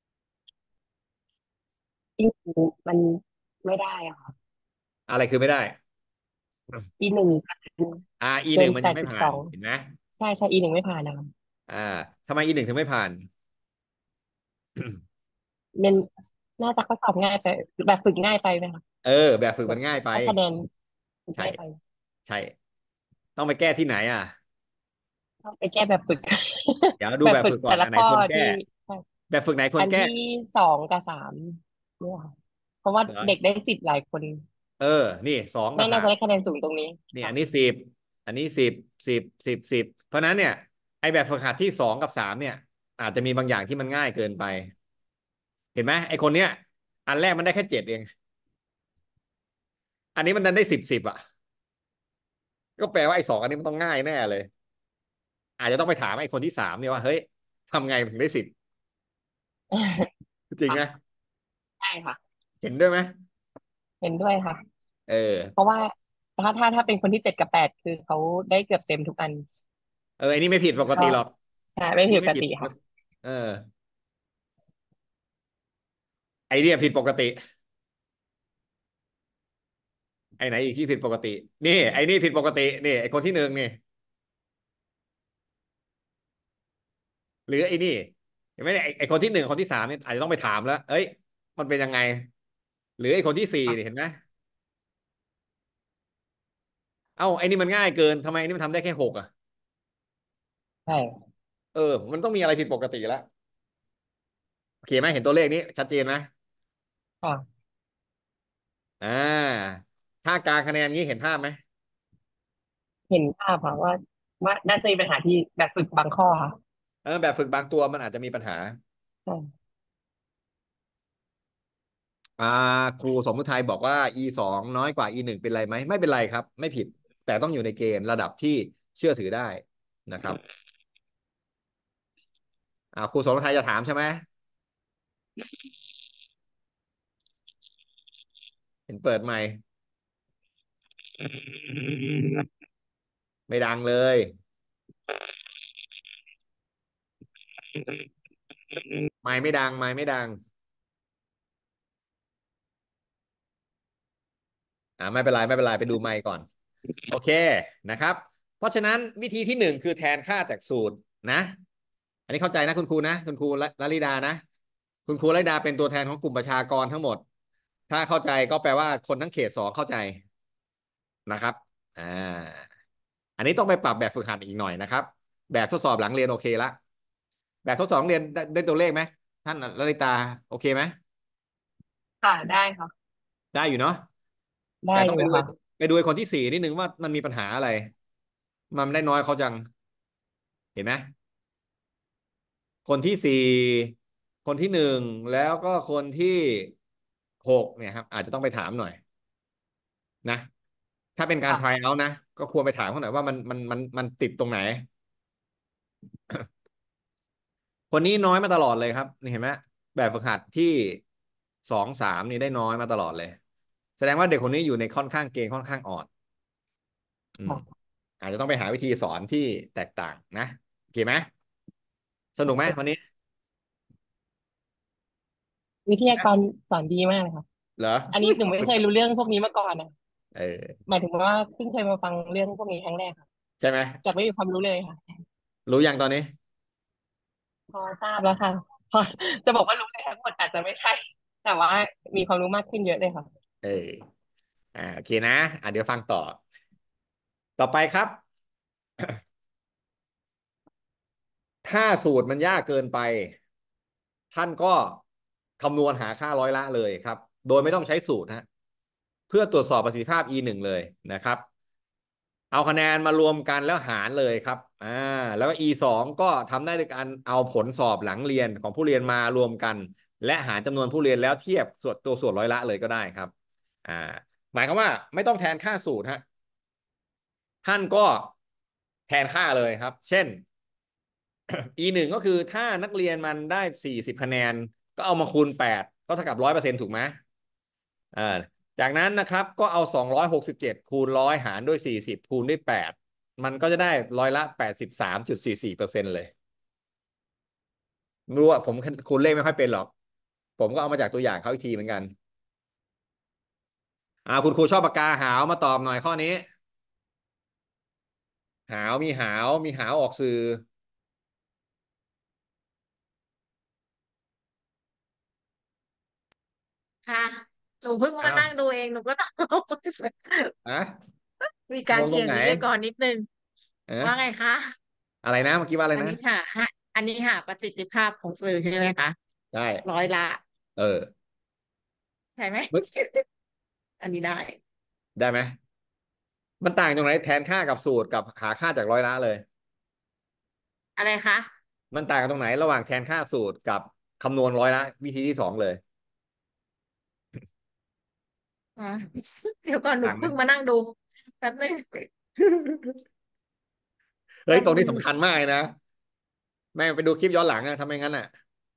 จริงๆมันไม่ได้อะค่ะอะไรคือไม่ได้อีหนึ่ง e เกิ 1 นมันยังไม่ผ่าน 82 เห็นไหมใช่ใช่อีหนึ่งไม่ผ่านนะคะอ่าทำไม e 1ถึงไม่ผ่านมันน่าจะข้อสอบง่ายไปแบบฝึกง่ายไปไหมคะเออแบบฝึกมันง่ายไปให้คะแนนใช่ง่ายไปใช่ต้องไปแก้ที่ไหนต้องไปแก้แบบฝึกเดี๋ยวดูแบบแบบฝึกก่อฝึกแต่ละข้อนอันไหนควรแก้ที่แบบฝึกไหนควรแก้อันที่2 กับ 3เนี่ยค่ะเพราะว่าเหรอเด็กได้10หลายคนเออนี่2 กับน่า 3 จะได้คะแนนสูงตรงนี้นี่ค่ะอันนี้10 อันนี้10เพราะนั้นเนี่ยไอแบบฝึกหัดที่2 กับ 3เนี่ยอาจจะมีบางอย่างที่มันง่ายเกินไปเห็นไหมไอคนเนี้ยอันแรกมันได้แค่7เองอันนี้มันดันได้10อ่ะก็แปลว่าไอ2อันนี้มันต้องง่ายแน่เลยอาจจะต้องไปถามไอคนที่3เนี่ยว่าเฮ้ยทำไงถึงได้10จริงไหมค่ะใช่ค่ะเห็นด้วยไหมเห็นด้วยค่ะเออเพราะว่าถ้าเป็นคนที่7 กับ 8คือเขาได้เกือบเต็มทุกอันไอนี่ไม่ผิดปกก็ติหรอกใช่ไม่ผิดปนี่ไม่ผิดกติค่ะเออไอเนี่ยผิดปกติไอไหนอีกที่ผิดปกตินี่ไอนี่ผิดปกตินี่ไอคนที่1นี่ หรือไอ้นี่เห็นไหมเนี่ยไอ้คนที่1คนที่3เนี่ยอาจจะต้องไปถามแล้วเอ้ยมันเป็นยังไงหรือไอ้คนที่4เนี่ยค่ะเห็นไหมเอ้าไอ้นี่มันง่ายเกินทำไมไอ้นี่มันทำได้แค่6อ่ะใช่เออมันต้องมีอะไรผิดปกติแล้วโอเคไหมเห็นตัวเลขนี้ชัดเจนไหมค่ะอ่าถ้ากลางคะแนนงี้เห็นภาพไหมเห็นภาพค่ะว่าน่าจะมีปัญหาที่แบบฝึกบางข้อค่ะแบบฝึกบางตัวมันอาจจะมีปัญหาใช่อ่าครูสมมุติไทยบอกว่า E2น้อยกว่า E1เป็นไรไหมไม่เป็นไรครับไม่ผิดแต่ต้องอยู่ในเกณฑ์ระดับที่เชื่อถือได้นะครับครูสมมุติไทยจะถามใช่ไหมเห็นเปิดไมค์ไม่ดังเลย ไม่ดังไม่ดังไม่เป็นไรไม่เป็นไรไปดูไมค์ก่อนโอเคนะครับเพราะฉะนั้นวิธีที่1คือแทนค่าจากสูตรนะอันนี้เข้าใจนะคุณครูนะคุณครูลลิดานะคุณครูลลิดาเป็นตัวแทนของกลุ่มประชากรทั้งหมดถ้าเข้าใจก็แปลว่าคนทั้งเขต2เข้าใจนะครับอ่าอันนี้ต้องไปปรับแบบฝึกหัดอีกหน่อยนะครับแบบทดสอบหลังเรียนโอเคละแบบทดสอบเรียนได้ตัวเลขไหมท่านลลิตาโอเคไหมค่ะได้ค่ะได้อยู่เนาะได้แต่ต้องไปดูอยู่ค่ะไปดูไอ้คนที่4นิดนึงว่ามันมีปัญหาอะไรมันได้น้อยเขาจังเห็นไหมคนที่4คนที่1แล้วก็คนที่6เนี่ยครับอาจจะต้องไปถามหน่อยนะถ้าเป็นการ try ค่ะ out นะก็ควรไปถามเขาหน่อยว่ามันติดตรงไหนคนนี้น้อยมาตลอดเลยครับนี่เห็นไหมแบบฝึกหัดที่2 3นี่ได้น้อยมาตลอดเลยแสดงว่าเด็กคนนี้อยู่ในค่อนข้างเกณฑ์ค่อนข้างอ่อนอืมค่ะอาจจะต้องไปหาวิธีสอนที่แตกต่างนะโอเคไหมสนุกไหมวันนี้วิทยากรสอนดีมากเลยค่ะเหรออันนี้หนูไม่เคยรู้เรื่องพวกนี้มาก่อนนะเออหมายถึงว่าเพิ่งเคยมาฟังเรื่องพวกนี้ครั้งแรกค่ะใช่ไหมจากไม่มีความรู้เลยค่ะรู้ยังตอนนี้พอทราบแล้วค่ะพอจะบอกว่ารู้เลยทั้งหมดอาจจะไม่ใช่แต่ว่ามีความรู้มากขึ้นเยอะเลยค่ะเออโอเคนะเดี๋ยวฟังต่อไปครับถ้าสูตรมันยากเกินไปท่านก็คำนวณหาค่าร้อยละเลยครับโดยไม่ต้องใช้สูตรฮะเพื่อตรวจสอบประสิทธิภาพ E1 เลยนะครับเอาคะแนนมารวมกันแล้วหารเลยครับแล้วก็ E2ก็ทำได้ด้วยการเอาผลสอบหลังเรียนของผู้เรียนมารวมกันและหารจำนวนผู้เรียนแล้วเทียบส่วนร้อยละเลยก็ได้ครับอ่าหมายความว่าไม่ต้องแทนค่าสูตรฮะท่านก็แทนค่าเลยครับเช่น E1ก็คือถ้านักเรียนมันได้40 คะแนนก็เอามาคูณ8ก็เท่ากับ100%ถูกไหมอ่าจากนั้นนะครับก็เอา267คูณ100หารด้วย40คูณด้วย8มันก็จะได้ร้อยละ83.44%เลยไม่รู้ว่าผมคูณเลขไม่ค่อยเป็นหรอกผมก็เอามาจากตัวอย่างเขาอีกทีเหมือนกันคุณครูชอบปากกาหาวมาตอบหน่อยข้อนี้หาวออกสื่อค่ะหนูเพิ่งมาอ้าวนั่งดูเองหนูก็ต้องอะมีการเถียงงงตรงไหนวิทยากรนิดนึงเอะว่าไงคะอะไรนะเมื่อกี้ว่าอะไรนะอันนี้หาฮะอันนี้หาประสิทธิภาพของสื่อใช่ไหมคะได้ร้อยละเออใช่ไหมมึกอันนี้ได้ได้ไหมมันต่างตรงไหนแทนค่ากับสูตรกับหาค่าจากร้อยละเลยอะไรคะมันต่างกันตรงไหนระหว่างแทนค่าสูตรกับคำนวณร้อยละวิธีที่สองเลยอ่าเดี๋ยวก่อนหนูต่างไหมเพิ่งมานั่งดูแป๊บนึงเฮ้ยตรงนี้แป๊บนึงสำคัญมากเลยนะแม่งไปดูคลิปย้อนหลังอะทำไมงั้นอะ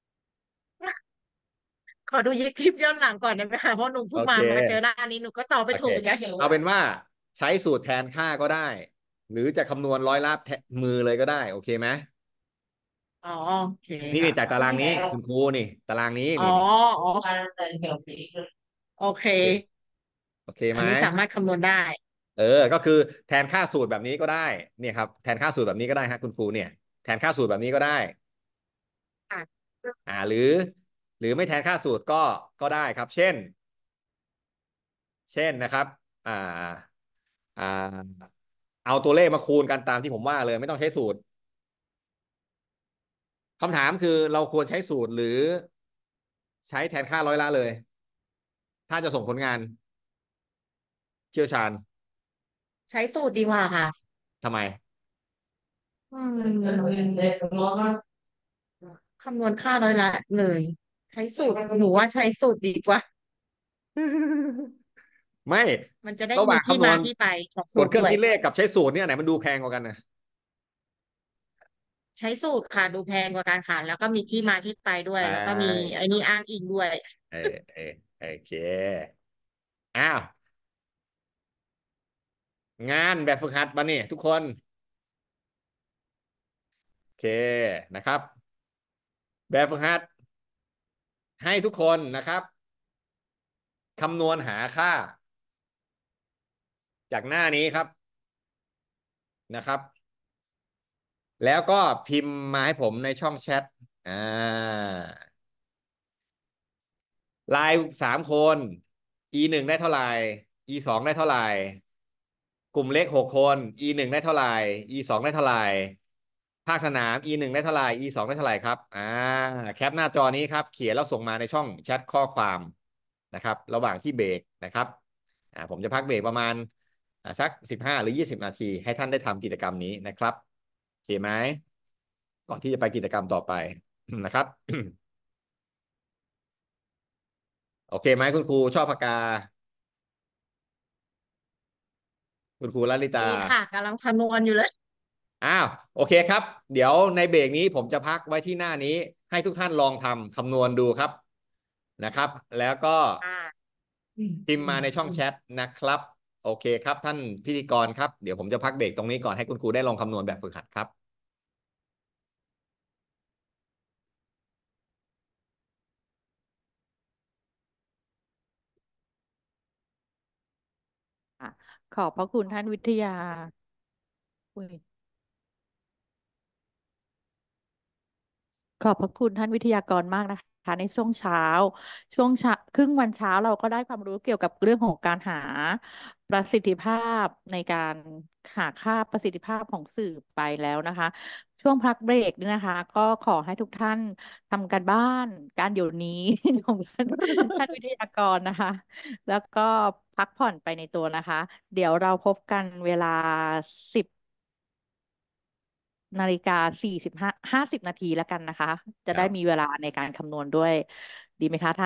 ขอดูคลิปย้อนหลังก่อนได้ไหมคะเพราะหนูโอเพิ่งเคมาเจอหน้านี้หนูก็ตอบไปโอเคถูกอย่างเดียวเอาเป็นว่าใช้สูตรแทนค่าก็ได้หรือจะคำนวณร้อยละมือเลยก็ได้โอเคไหมอ๋อโอเคนี่ค่ะจากตารางนี้คุณครูนี่ตารางนี้อ๋อนี่อ๋อโอเคโอเคโอเคไหมอันนี้สามารถคำนวณได้เออก็คือแทนค่าสูตรแบบนี้ก็ได้เนี่ยครับแทนค่าสูตรแบบนี้ก็ได้ฮะคุณครูเนี่ยแทนค่าสูตรแบบนี้ก็ได้ค่ะหรือไม่แทนค่าสูตรก็ได้ครับเช่นนะครับอ่าอ่าเอาตัวเลขมาคูณกันตามที่ผมว่าเลยไม่ต้องใช้สูตรคำถามคือเราควรใช้สูตรหรือใช้แทนค่าร้อยละเลยถ้าจะส่งผลงานเชี่ยวชาญใช้สูตรดีกว่าค่ะทำไมอืมคำนวณค่าร้อยละเลยใช้สูตรหนูว่าใช้สูตรดีกว่าไม่มันจะได้ระหมีที่ว่างคำนวณมาที่ไปของกดเครื่องสูตรด้วยคิดเลขกับใช้สูตรเนี่ยไหนมันดูแพงกว่ากันนะใช้สูตรค่ะดูแพงกว่าการค่ะแล้วก็มีที่มาที่ไปด้วยใชแล้วก็มี่ไอ้นี่อ้างอิงด้วยเออเออโอเคอ้าวงานแบบฝึกหัดมาเนี่ยทุกคนโอเคนะครับแบบฝึกหัดให้ทุกคนนะครับคำนวณหาค่าจากหน้านี้ครับนะครับแล้วก็พิมพ์มาให้ผมในช่องแชทอ่า ไลน์3 คน E1ได้เท่าไหร่ E2ได้เท่าไหร่กลุ่มเล็ก6 คน E1ได้เท่าไหร่ E2ได้เท่าไหร่ภาคสนาม E1ได้เท่าไหร่ E2ได้เท่าไหร่ครับแคปหน้าจอนี้ครับเขียนแล้วส่งมาในช่องแชทข้อความนะครับระหว่างที่เบรกนะครับผมจะพักเบรกประมาณสัก15หรือ20นาทีให้ท่านได้ทำกิจกรรมนี้นะครับโอเคไหมก่อนที่จะไปกิจกรรมต่อไปนะครับโอเคไหมคุณครูชอบปากกา คุณครูลลิตาดีค่ะกำลังคำนวณอยู่เลยอ้าวโอเคครับเดี๋ยวในเบรกนี้ผมจะพักไว้ที่หน้านี้ให้ทุกท่านลองทำคำนวณดูครับนะครับแล้วก็อ่าพิมพ์มาในช่องแชทนะครับโอเคครับท่านพิธีกรครับเดี๋ยวผมจะพักเบรกตรงนี้ก่อนให้คุณครูได้ลองคำนวณแบบฝึกหัดครับค่ะขอบพระคุณท่านวิทยาอุ้ย ขอบพระคุณท่านวิทยากรมากนะคะในช่วงเช้าครึ่งวันเช้าเราก็ได้ความรู้เกี่ยวกับเรื่องของการหาประสิทธิภาพในการหาค่าประสิทธิภาพของสื่อไปแล้วนะคะช่วงพักเบรกนี่นะคะก็ขอให้ทุกท่านทำการบ้านการเดี๋ยวนี้ของท่านวิทยากรนะคะแล้วก็พักผ่อนไปในตัวนะคะเดี๋ยวเราพบกันเวลา10 นาฬิกา 50 นาทีแล้วกันนะคะ จะได้มีครับเวลาในการคำนวณด้วยดีไหมคะท่าน